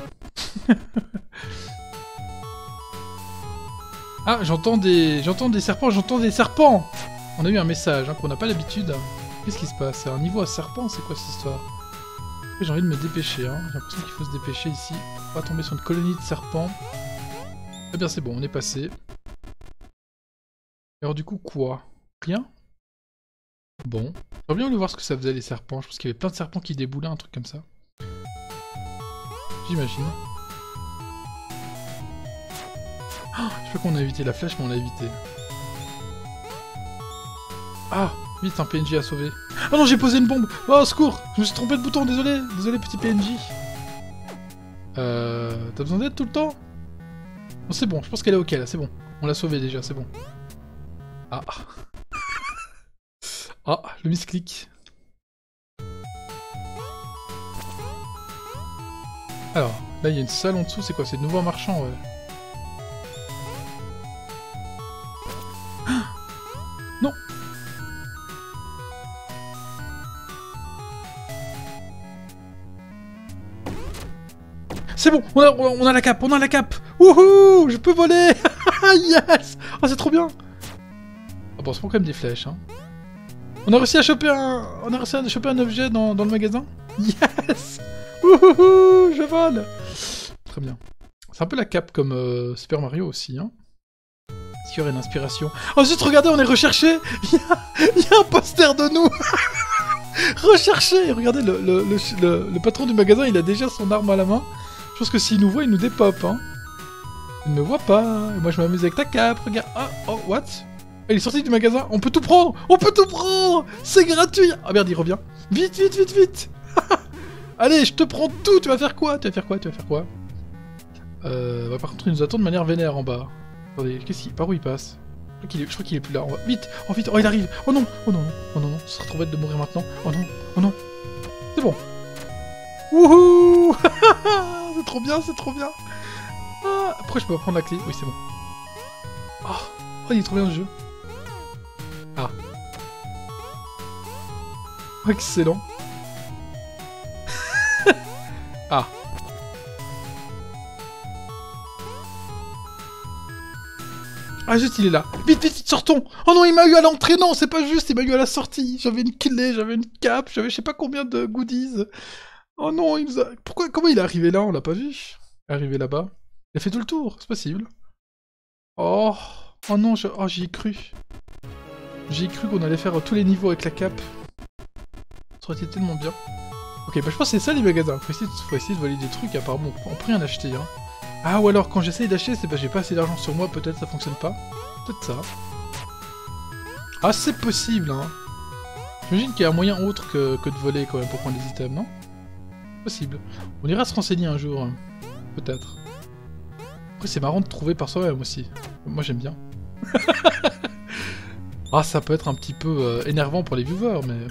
Ah, j'entends des... J'entends des serpents, j'entends des serpents. On a eu un message, hein, qu'on n'a pas l'habitude. Qu'est-ce qui se passe? C'est un niveau à serpent, c'est quoi cette histoire? J'ai envie de me dépêcher, hein. J'ai l'impression qu'il faut se dépêcher ici, pour pas tomber sur une colonie de serpents. Eh bien c'est bon, on est passé. Alors du coup, quoi? Rien? Bon. J'aurais bien voulu voir ce que ça faisait les serpents, je pense qu'il y avait plein de serpents qui déboulaient, un truc comme ça. J'imagine. Oh, je sais pas qu'on a évité la flèche, mais on l'a évité. Ah! Vite, un P N J à sauver. Oh non, j'ai posé une bombe. Oh, au secours. Je me suis trompé de bouton, désolé. Désolé, petit P N J. Euh... T'as besoin d'aide tout le temps? Bon, c'est bon, je pense qu'elle est ok, là, c'est bon. On l'a sauvée déjà, c'est bon. Ah. Ah, le misclick. Alors, là, il y a une salle en dessous, c'est quoi? C'est de nouveau un marchand, ouais. Non. C'est bon, on a, on a la cape, on a la cape. Wouhou, je peux voler. Yes. Oh, c'est trop bien. Oh, bon, on se prend quand même des flèches. Hein. On a réussi à choper un, on a réussi à choper un objet dans, dans le magasin. Yes. Wouhou, je vole. Très bien. C'est un peu la cape comme euh, Super Mario aussi. Hein. Est-ce qu'il y aurait une inspiration? Oh, juste regardez, on est recherché. Il y a, il y a un poster de nous. Recherché. Regardez, le, le, le, le, le patron du magasin, il a déjà son arme à la main. Je pense que s'il nous voit, il nous dépop, hein. Il ne me voit pas. Et moi, je m'amuse avec ta cape. Regarde. Ah, oh, what? Il est sorti du magasin. On peut tout prendre. On peut tout prendre. C'est gratuit. Ah merde, il revient. Vite, vite, vite, vite. Allez, je te prends tout. Tu vas faire quoi? Tu vas faire quoi? Tu vas faire quoi? Euh, bah, par contre, il nous attend de manière vénère en bas. Attendez, qu'est-ce qu'il... Par où il passe? Je crois qu'il est... Je crois qu'il est plus là. On va... Vite. Oh, vite. Oh, il arrive. Oh non. Oh non, non. Oh non, non. Ce serait trop bête de mourir maintenant. Oh non. Oh non. C'est bon. Wouhou. C'est trop bien, c'est trop bien. Ah, après je peux prendre la clé. Oui, c'est bon. Oh, oh, il est trop bien le jeu. Ah. Excellent. Ah. Ah, juste, il est là. Vite, vite, sortons. Oh non, il m'a eu à l'entrée. Non, c'est pas juste, il m'a eu à la sortie. J'avais une clé, j'avais une cape, j'avais je sais pas combien de goodies. Oh non, il nous a... Pourquoi... Comment il est arrivé là? On l'a pas vu. Arrivé là-bas. Il a fait tout le tour, c'est possible. Oh, oh non, je... oh, j'y ai cru. J'y ai cru qu'on allait faire tous les niveaux avec la cape. Ça aurait été tellement bien. Ok, bah je pense que c'est ça les magasins. Faut essayer, de... Faut essayer de voler des trucs, apparemment on peut rien acheter. Hein. Ah, ou alors quand j'essaye d'acheter, c'est parce que j'ai pas assez d'argent sur moi, peut-être ça fonctionne pas. Peut-être ça. Ah, c'est possible, hein. J'imagine qu'il y a un moyen autre que... que de voler quand même pour prendre des items, non? Possible. On ira se renseigner un jour. Hein. Peut-être. Après, c'est marrant de trouver par soi-même aussi. Moi, j'aime bien. Ah, ça peut être un petit peu euh, énervant pour les viewers, mais...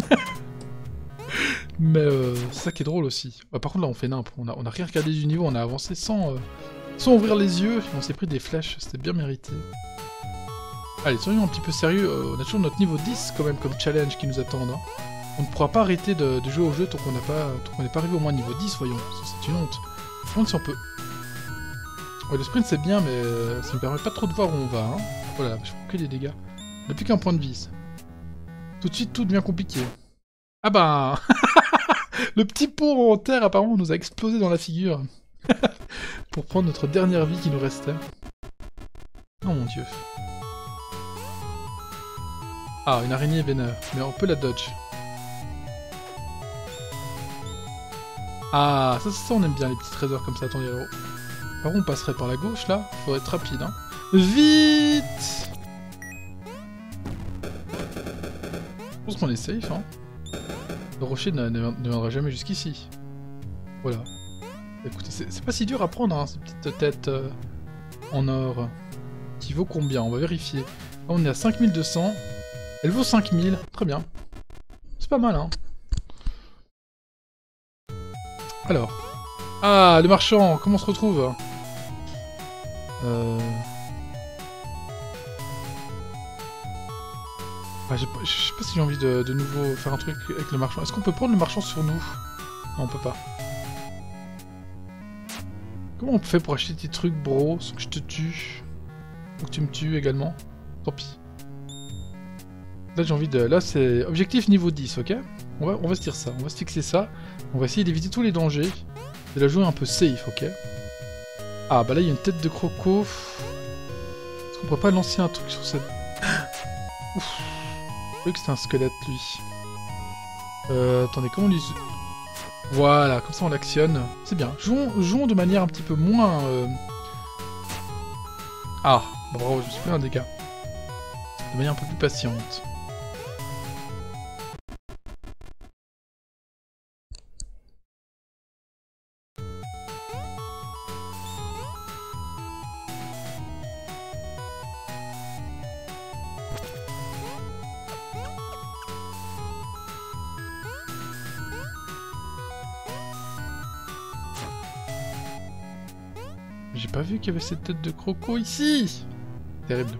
mais euh, c'est ça qui est drôle aussi. Bah, par contre, là, on fait nimp. On a, on a rien regardé du niveau, on a avancé sans, euh, sans ouvrir les yeux. On s'est pris des flèches, c'était bien mérité. Allez, soyons un petit peu sérieux. Euh, on a toujours notre niveau dix, quand même, comme challenge qui nous attend. Hein. On ne pourra pas arrêter de, de jouer au jeu tant qu'on n'a pas, tant qu'on n'est pas arrivé au moins niveau dix, voyons. C'est une honte. Je me demande si on peut... Ouais, le sprint c'est bien, mais euh, ça me permet pas trop de voir où on va. Hein. Voilà, je prends que des dégâts. On n'a plus qu'un point de vie. Tout de suite, tout devient compliqué. Ah bah... Le petit pont en terre, apparemment, nous a explosé dans la figure. Pour prendre notre dernière vie qui nous restait. Oh mon dieu. Ah, une araignée vénère. Mais on peut la dodge. Ah, ça, ça, on aime bien les petits trésors comme ça. Attendez, alors... Par où on passerait par la gauche, là? Faut être rapide, hein. Vite! Je pense qu'on est safe, hein. Le rocher ne, ne, ne viendra jamais jusqu'ici. Voilà. Écoutez, c'est pas si dur à prendre, hein, ces petites têtes euh, en or. Qui vaut combien? On va vérifier. Là, on est à cinq mille deux cents. Elle vaut cinq mille. Très bien. C'est pas mal, hein. Alors. Ah, le marchand. Comment on se retrouve? Euh... Ah, je sais pas si j'ai envie de, de nouveau faire un truc avec le marchand. Est-ce qu'on peut prendre le marchand sur nous? Non, on peut pas. Comment on fait pour acheter tes trucs, bro, sans que je te tue? Ou que tu me tues également? Tant pis. Là, j'ai envie de... Là, c'est objectif niveau dix, ok? On va, on va se dire ça. On va se fixer ça. On va essayer d'éviter tous les dangers. De la jouer un peu safe, ok? Ah, bah là, il y a une tête de croco. Est-ce qu'on pourrait pas lancer un truc sur cette... Ouf. Je croyais que c'était un squelette, lui. Euh, attendez, comment on lui... Voilà, comme ça on l'actionne. C'est bien. Jouons, jouons de manière un petit peu moins... Euh... Ah, bravo, je me suis fait un dégât. De manière un peu plus patiente. J'ai pas vu qu'il y avait cette tête de croco ici. Terrible.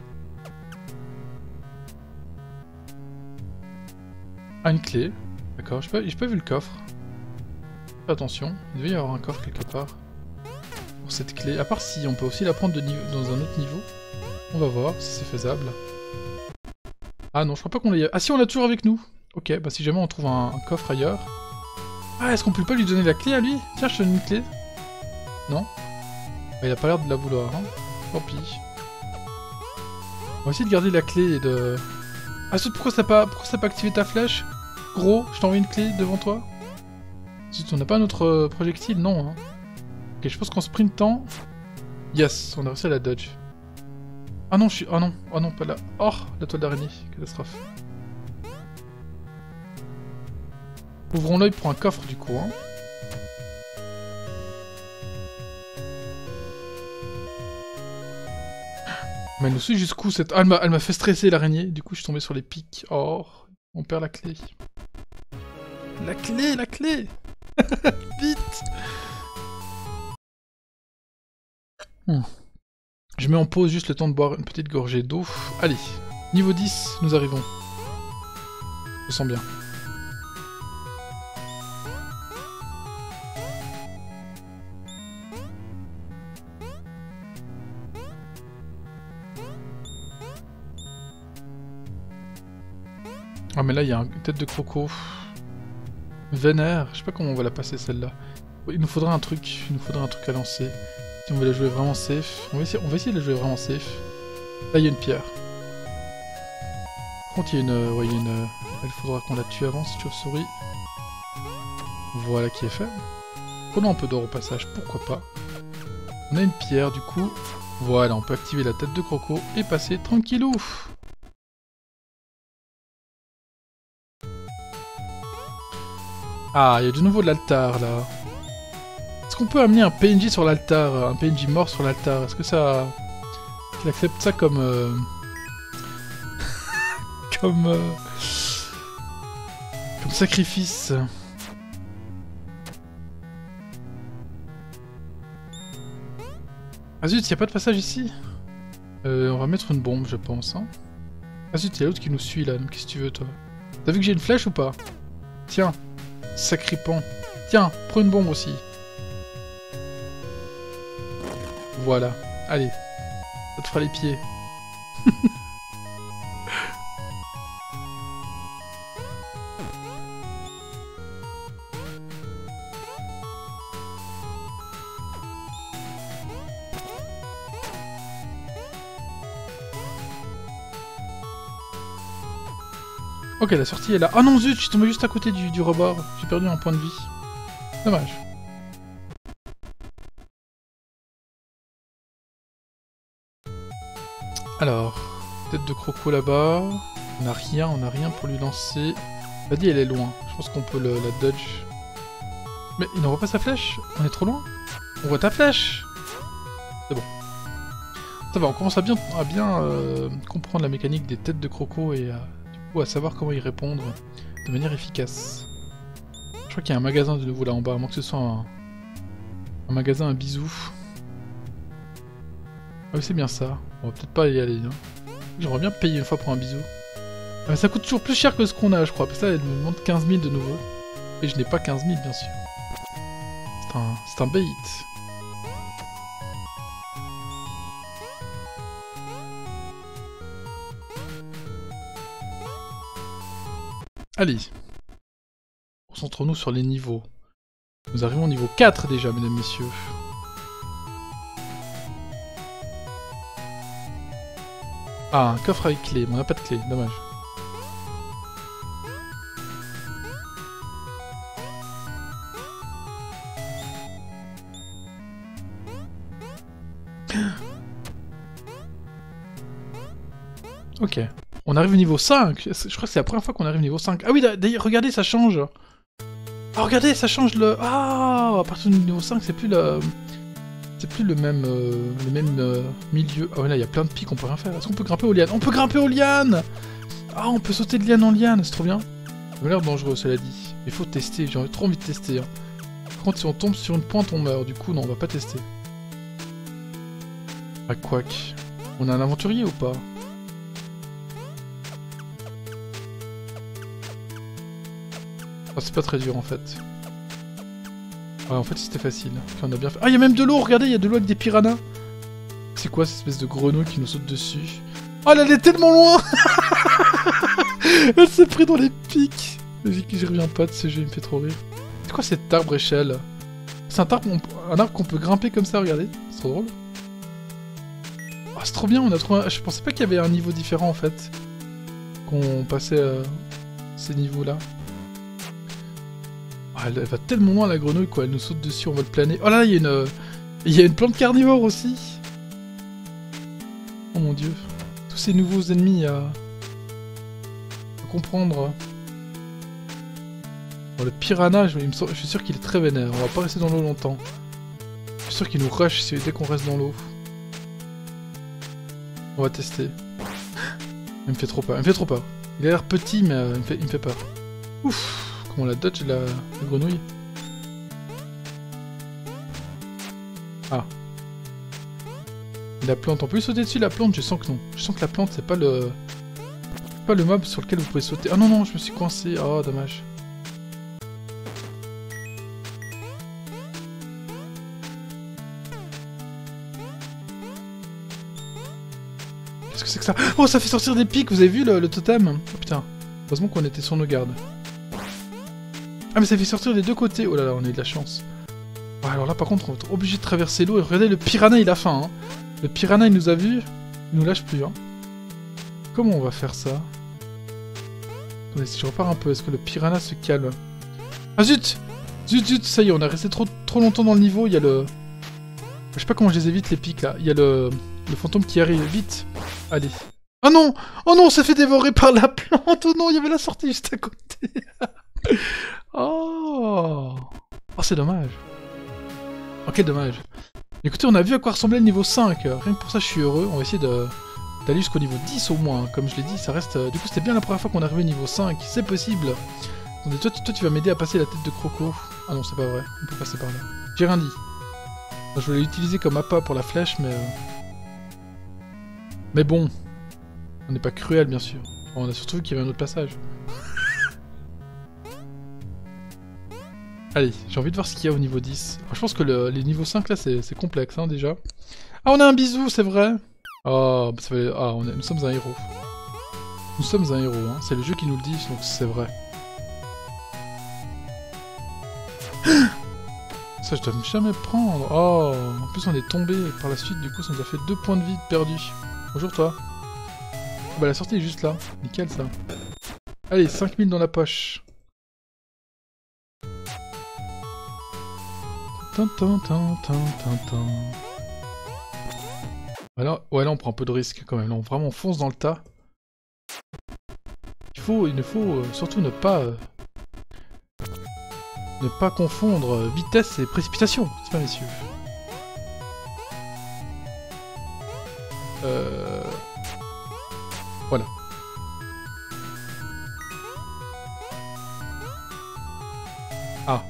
Ah, une clé. D'accord, j'ai pas, j'ai pas vu le coffre. Fais attention, il devait y avoir un coffre quelque part. Pour cette clé. À part si on peut aussi la prendre de niveau, dans un autre niveau. On va voir si c'est faisable. Ah non, je crois pas qu'on l'ait... Ah si, on l'a toujours avec nous. Ok, bah si jamais on trouve un, un coffre ailleurs. Ah, est-ce qu'on peut pas lui donner la clé à lui? Tiens, je te donne une clé. Non? Il a pas l'air de la vouloir, hein. Tant pis. On va essayer de garder la clé et de... Ah, zut, pourquoi ça pas, pourquoi ça pas activé ta flèche? Gros, je t'envoie une clé devant toi. Zut, on n'a pas notre euh, projectile, non, hein. Ok, je pense qu'en sprintant... Yes, on a réussi à la dodge. Ah non, je suis... Ah non, ah non, pas là. Oh, la toile d'araignée, catastrophe. Ouvrons l'œil pour un coffre, du coup, hein. Mais elle nous suit jusqu'où cette... Ah, elle m'a fait stresser l'araignée, du coup je suis tombé sur les pics. Oh, on perd la clé. La clé, la clé. Vite. hmm. Je mets en pause juste le temps de boire une petite gorgée d'eau. Allez, niveau dix, nous arrivons. Je sens bien. Ah mais là il y a une tête de croco. Vénère, je sais pas comment on va la passer celle-là. Il nous faudra un truc, il nous faudra un truc à lancer. Si on veut la jouer vraiment safe. On va essayer, on va essayer de la jouer vraiment safe. Là il y a une pierre. Par contre il y a une... Ouais, il y a une... Il faudra qu'on la tue avant, cette chauve-souris. Voilà qui est fait. Prenons un peu d'or au passage, pourquoi pas. On a une pierre du coup. Voilà, on peut activer la tête de croco et passer tranquillou. Ah, il y a de nouveau de l'altar, là. Est-ce qu'on peut amener un P N J sur l'altar? Un P N J mort sur l'altar? Est-ce que ça... qu'il accepte ça comme... Euh... comme... Euh... comme sacrifice? Ah zut, il n'y a pas de passage ici? euh, On va mettre une bombe, je pense. Hein. Ah zut, il y a l'autre qui nous suit, là. Qu'est-ce que tu veux, toi? T'as vu que j'ai une flèche ou pas? Tiens. Sacripant. Tiens, prends une bombe aussi. Voilà. Allez. Ça te fera les pieds. Ok, la sortie est là. Ah non, zut, je suis tombé juste à côté du, du rebord. J'ai perdu un point de vie. Dommage. Alors, tête de croco là-bas. On a rien, on a rien pour lui lancer. La dit elle est loin. Je pense qu'on peut le, la dodge. Mais il n'envoie pas sa flèche. On est trop loin. On voit ta flèche. C'est bon. Ça va, on commence à bien, à bien euh, comprendre la mécanique des têtes de croco et euh, du coup à savoir comment y répondre de manière efficace. Je crois qu'il y a un magasin de nouveau là en bas, à moins que ce soit un, un magasin à bisous. Ah oui, c'est bien ça. On va peut-être pas y aller. Hein. J'aimerais bien payer une fois pour un bisou. Ah, mais ça coûte toujours plus cher que ce qu'on a, je crois. Parce que là, elle me demande quinze mille de nouveau. Et je n'ai pas quinze mille, bien sûr. C'est un, c'est un bait. Allez. Concentrons-nous sur les niveaux. Nous arrivons au niveau quatre déjà, mesdames, messieurs. Ah, un coffre avec clé. Mais on n'a pas de clé, dommage. Ok. On arrive au niveau cinq. Je crois que c'est la première fois qu'on arrive au niveau cinq. Ah oui, d'ailleurs, regardez, ça change. Ah, regardez, ça change le... Ah, à partir du niveau cinq, c'est plus le... C'est plus le même, euh, le même euh, milieu. Ah ouais, là, il y a plein de pics, on peut rien faire. Est-ce qu'on peut grimper aux lianes? On peut grimper aux lianes! Ah, on peut sauter de liane en liane, c'est trop bien. Ça m'a l'air dangereux, cela dit. Il faut tester, j'ai trop envie de tester. Hein. Par contre, si on tombe sur une pointe, on meurt. Du coup, non, on va pas tester. Ah, quoique. On a un aventurier ou pas? Ah, c'est pas très dur, en fait. Ah, en fait, c'était facile. Puis on a bien fait... Ah, il y a même de l'eau, regardez, il y a de l'eau avec des piranhas. C'est quoi, cette espèce de grenouille qui nous saute dessus? Oh, là, elle est tellement loin. Elle s'est pris dans les pics. Je reviens pas de ce jeu, il me fait trop rire. C'est quoi cet arbre échelle? C'est un arbre, un arbre qu'on peut grimper comme ça, regardez. C'est trop drôle. Oh, c'est trop bien, on a trouvé... Un... Je pensais pas qu'il y avait un niveau différent, en fait. Qu'on passait euh, ces niveaux-là. Oh, elle, elle va tellement loin, la grenouille, quoi. Elle nous saute dessus, on va le planer. Oh là, il y a une... Il y a une plante carnivore aussi. Oh mon dieu. Tous ces nouveaux ennemis à... à comprendre. Bon, le piranha, je, me... je suis sûr qu'il est très vénère. On va pas rester dans l'eau longtemps. Je suis sûr qu'il nous rush dès qu'on reste dans l'eau. On va tester. Il me fait trop peur. Il me fait trop peur. Il a l'air petit, mais euh, il, me fait... il me fait peur. Ouf. Comment la dodge la... la grenouille? Ah. La plante, on peut sauter dessus la plante? Je sens que non. Je sens que la plante, c'est pas le... C'est pas le mob sur lequel vous pouvez sauter. Ah non, non, je me suis coincé. Oh, dommage. Qu'est-ce que c'est que ça? Oh, ça fait sortir des pics, vous avez vu le, le totem? Oh putain. Heureusement qu'on était sur nos gardes. Ah mais ça fait sortir des deux côtés. Oh là là, on a eu de la chance. Oh, alors là par contre, on va être obligé de traverser l'eau. Et regardez, le piranha il a faim. Hein. Le piranha il nous a vus. Il nous lâche plus. Hein. Comment on va faire ça? Attendez, si je repars un peu, est-ce que le piranha se calme? Ah zut! Zut zut, ça y est, on a resté trop, trop longtemps dans le niveau. Il y a le... Je sais pas comment je les évite les pics là. Il y a le... le fantôme qui arrive. Vite! Allez. Oh non! Oh non, on s'est fait dévorer par la plante! Oh non, il y avait la sortie juste à côté! Oh, oh c'est dommage. Ok, dommage. Écoutez, on a vu à quoi ressemblait le niveau cinq. Rien que pour ça, je suis heureux. On va essayer d'aller jusqu'au niveau dix au moins. Comme je l'ai dit, ça reste... Du coup, c'était bien la première fois qu'on est arrivé au niveau cinq. C'est possible. Attendez, toi, toi, tu vas m'aider à passer la tête de croco. Ah non, c'est pas vrai. On peut passer par là. J'ai rien dit. Je voulais l'utiliser comme appât pour la flèche, mais... Mais bon. On n'est pas cruel, bien sûr. On a surtout vu qu'il y avait un autre passage. Allez, j'ai envie de voir ce qu'il y a au niveau dix. Alors, je pense que le, les niveaux cinq là c'est complexe hein, déjà. Ah on a un bisou, c'est vrai. Oh, ça fait... ah on est... nous sommes un héros. Nous sommes un héros, hein. C'est le jeu qui nous le dit, donc c'est vrai. Ça je dois jamais prendre. Oh, en plus on est tombé par la suite, du coup ça nous a fait deux points de vie perdus. Bonjour toi. Oh, bah la sortie est juste là, nickel ça. Allez, cinq mille dans la poche. Tintin, tintin, tintin. Voilà, ouais, là on prend un peu de risque quand même. Là on vraiment on fonce dans le tas. faut, il ne faut euh, surtout ne pas... Euh, ne pas confondre vitesse et précipitation, n'est-ce pas, messieurs? Euh... Voilà. Ah.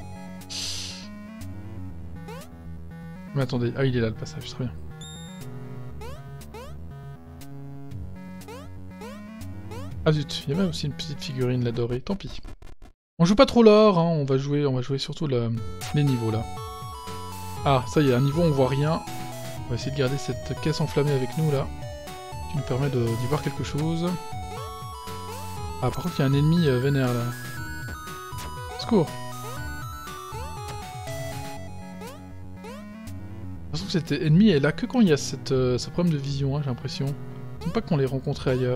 Mais attendez, ah il est là le passage, très bien. Ah zut, il y a même aussi une petite figurine là dorée, tant pis. On joue pas trop l'or, hein, on va jouer, on va jouer surtout le, les niveaux là. Ah, ça y est, un niveau on voit rien. On va essayer de garder cette caisse enflammée avec nous là, qui nous permet d'y voir quelque chose. Ah, par contre il y a un ennemi euh, vénère là. Secours. De toute façon, cet ennemi est là que quand il y a cette, euh, ce problème de vision, hein, j'ai l'impression. Je ne sais pas qu'on les rencontrait ailleurs.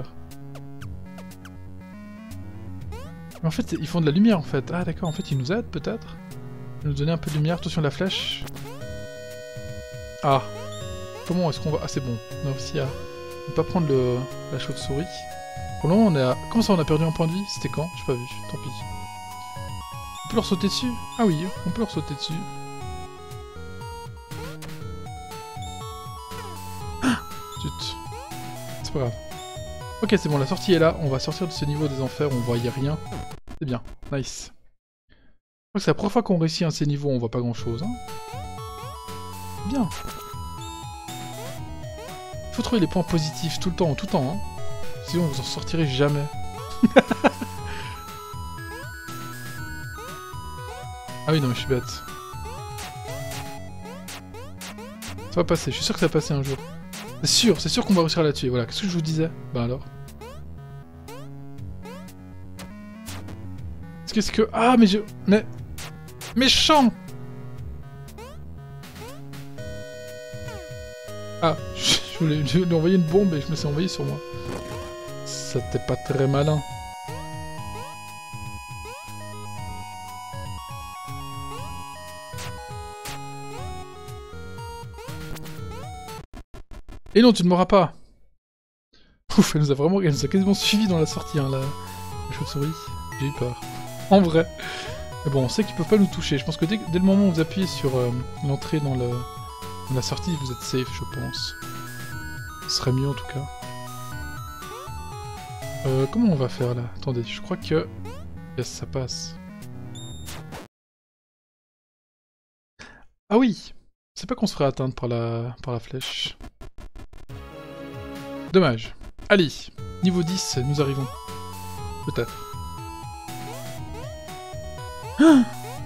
Mais en fait, ils font de la lumière en fait. Ah d'accord, en fait ils nous aident peut-être. Ils nous donner un peu de lumière, attention la flèche. Ah. Comment est-ce qu'on va... Ah c'est bon, on a réussi à ne pas prendre le... la chauve-souris. Pour le moment on est à... Comment ça on a perdu un point de vie? C'était quand? J'ai pas vu, tant pis. On peut leur sauter dessus? Ah oui, on peut leur sauter dessus. Zut. C'est pas grave. Ok, c'est bon, la sortie est là. On va sortir de ce niveau des enfers, on voyait rien. C'est bien, nice. Je crois que c'est la première fois qu'on réussit un de ces niveaux, on voit pas grand chose. Hein. Bien. Faut trouver les points positifs tout le temps, tout le temps. Hein. Sinon vous en sortirez jamais. Ah oui, non mais je suis bête. Ça va passer, je suis sûr que ça va passer un jour. C'est sûr, c'est sûr qu'on va réussir à la tuer, voilà. Qu'est-ce que je vous disais? Bah alors. Qu'est-ce que... Ah mais je... Mais... Méchant! Ah, je voulais, je voulais envoyer une bombe et je me suis envoyé sur moi. C'était pas très malin. Et non, tu ne m'auras pas. Ouf, elle nous a vraiment, elle nous a quasiment suivi dans la sortie, hein, la, la chauve-souris. J'ai eu peur. En vrai. Mais bon, on sait qu'ils peuvent pas nous toucher. Je pense que dès, dès le moment où vous appuyez sur euh, l'entrée dans, le, dans la sortie, vous êtes safe, je pense. Ce serait mieux en tout cas. Euh, comment on va faire là? Attendez, je crois que... Yes, ça passe. Ah oui! C'est pas qu'on se ferait atteindre par la, par la flèche. Dommage. Allez, niveau dix, nous arrivons. Peut-être. Ah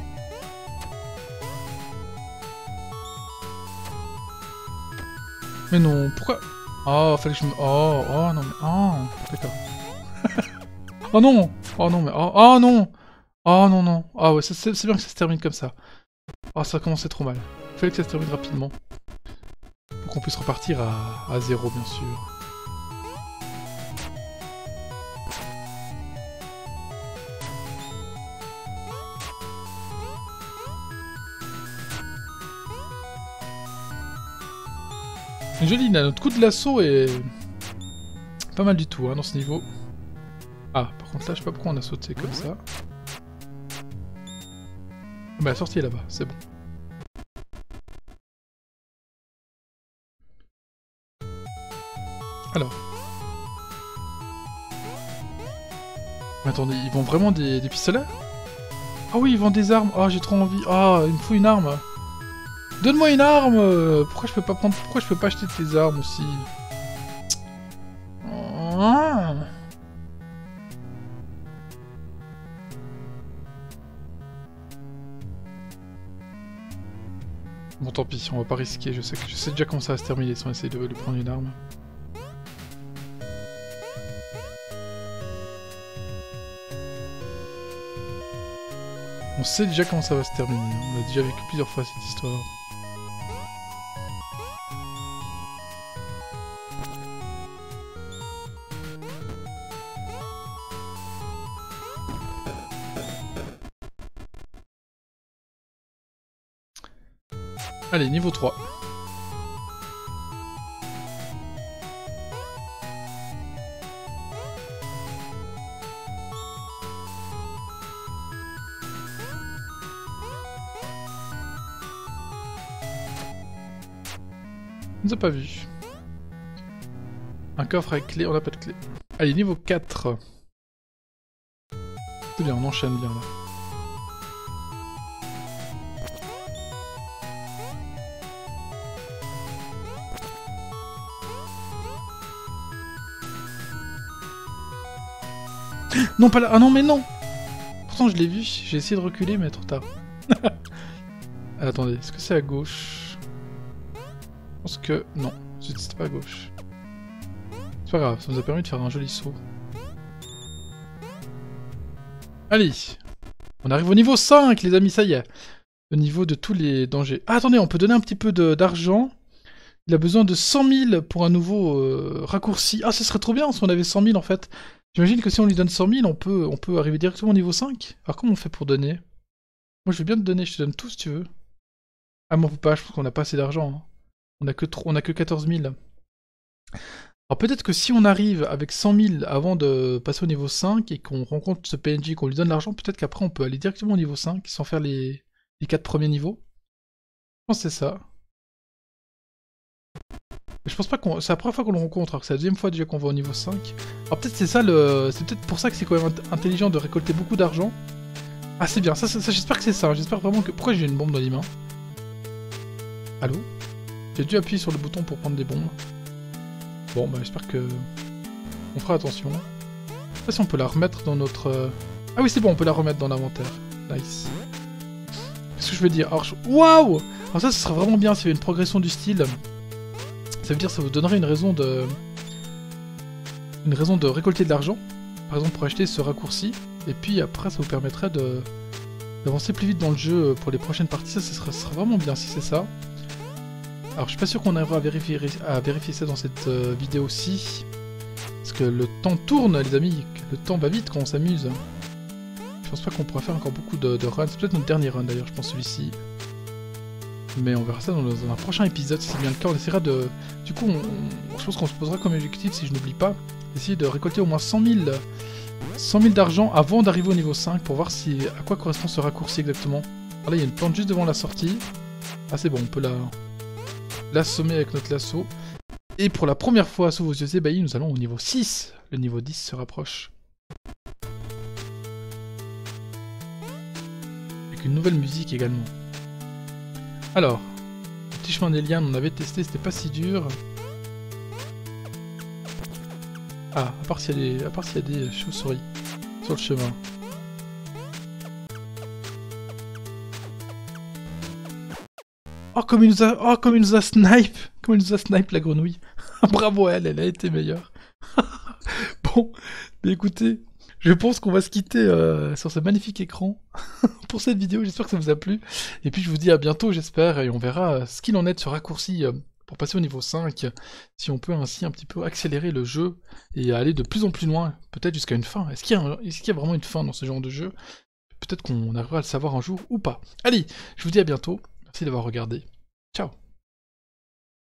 mais non, pourquoi? Oh, fallait que je me... Oh, oh non, mais... Oh, d'accord. Oh non! Oh non, mais... Oh, oh non! Oh non, non. Ah ouais, c'est bien que ça se termine comme ça. Oh, ça a commencé trop mal. Fallait que ça se termine rapidement. Pour qu'on puisse repartir à, à zéro, bien sûr. Joli, notre coup de lasso est pas mal du tout hein, dans ce niveau. Ah, par contre là, je sais pas pourquoi on a sauté comme ça. Ah bah la sortie est là-bas, c'est bon. Alors. Mais attendez, ils vendent vraiment des, des pistolets? Ah oui, ils vendent des armes. Ah, j'ai trop envie. Ah, il me faut une arme. Donne-moi une arme! Pourquoi je peux pas prendre... Pourquoi je peux pas acheter tes armes aussi? Ah. Bon tant pis, on va pas risquer, je sais, que... je sais déjà comment ça va se terminer si on essaye de lui prendre une arme. On sait déjà comment ça va se terminer, on a déjà vécu plusieurs fois cette histoire. Allez, niveau trois. On nous a pas vu. Un coffre avec clé, on n'a pas de clé. Allez, niveau quatre. C'est bien, on enchaîne bien là. Non, pas là. Ah non, mais non. Pourtant, je l'ai vu. J'ai essayé de reculer, mais trop tard. Attendez, est-ce que c'est à gauche? Je pense que... non, c'était pas à gauche. C'est pas grave, ça nous a permis de faire un joli saut. Allez. On arrive au niveau cinq, les amis, ça y est. Au niveau de tous les dangers. Ah, attendez, on peut donner un petit peu d'argent. Il a besoin de cent mille pour un nouveau euh, raccourci. Ah, ce serait trop bien si on avait cent mille, en fait. J'imagine que si on lui donne cent mille, on peut, on peut arriver directement au niveau cinq. Alors comment on fait pour donner? Moi je veux bien te donner, je te donne tout si tu veux. Ah mais on peut pas, je pense qu'on n'a pas assez d'argent. Hein. On a que on a que quatorze mille. Alors peut-être que si on arrive avec cent mille avant de passer au niveau cinq et qu'on rencontre ce P N J, qu'on lui donne l'argent, peut-être qu'après on peut aller directement au niveau cinq sans faire les, les quatre premiers niveaux. Je pense que c'est ça. Je pense pas qu'on... C'est la première fois qu'on le rencontre, alors que c'est la deuxième fois déjà qu'on va au niveau cinq. Alors peut-être c'est ça le... C'est peut-être pour ça que c'est quand même intelligent de récolter beaucoup d'argent. Ah c'est bien, ça, ça, ça j'espère que c'est ça, j'espère vraiment que... Pourquoi j'ai une bombe dans les mains? Allô? J'ai dû appuyer sur le bouton pour prendre des bombes. Bon bah j'espère que... On fera attention. Je sais pas si on peut la remettre dans notre... Ah oui c'est bon, on peut la remettre dans l'inventaire. Nice. Qu'est-ce que je veux dire? Alors je... Waouh! Alors ça ce serait vraiment bien s'il y avait une progression du style. Ça veut dire que ça vous donnerait une raison de... Une raison de récolter de l'argent. Par exemple pour acheter ce raccourci. Et puis après ça vous permettrait de... d'avancer plus vite dans le jeu pour les prochaines parties. Ça, ça serait, ça serait vraiment bien si c'est ça. Alors je suis pas sûr qu'on arrivera à vérifier, à vérifier ça dans cette euh, vidéo-ci. Parce que le temps tourne les amis. Le temps va vite quand on s'amuse. Je pense pas qu'on pourra faire encore beaucoup de, de runs. C'est peut-être notre dernier run d'ailleurs, je pense celui-ci. Mais on verra ça dans, dans un prochain épisode, si c'est bien le cas. On essaiera de... Du coup, on, on, je pense qu'on se posera comme objectif, si je n'oublie pas, essayer de récolter au moins cent mille d'argent avant d'arriver au niveau cinq pour voir si à quoi correspond ce raccourci exactement. Alors là, il y a une plante juste devant la sortie. Ah, c'est bon, on peut la l'assommer avec notre lasso. Et pour la première fois sous vos yeux ébahis, nous allons au niveau six. Le niveau dix se rapproche. Avec une nouvelle musique également. Alors, le petit chemin des liens, on avait testé, c'était pas si dur. Ah, à part s'il y a des, à part s'il y a des chauves-souris sur le chemin. Oh, comme il nous a, oh, comme il nous a snipe, comme il nous a snipe la grenouille. Bravo à elle, elle a été meilleure. Bon, mais écoutez, je pense qu'on va se quitter euh, sur ce magnifique écran pour cette vidéo. J'espère que ça vous a plu. Et puis je vous dis à bientôt, j'espère, et on verra euh, ce qu'il en est de ce raccourci euh, pour passer au niveau cinq. Si on peut ainsi un petit peu accélérer le jeu et aller de plus en plus loin, peut-être jusqu'à une fin. Est-ce qu'il y, est qu'il y a vraiment une fin dans ce genre de jeu? Peut-être qu'on arrivera à le savoir un jour ou pas. Allez, je vous dis à bientôt. Merci d'avoir regardé. Ciao.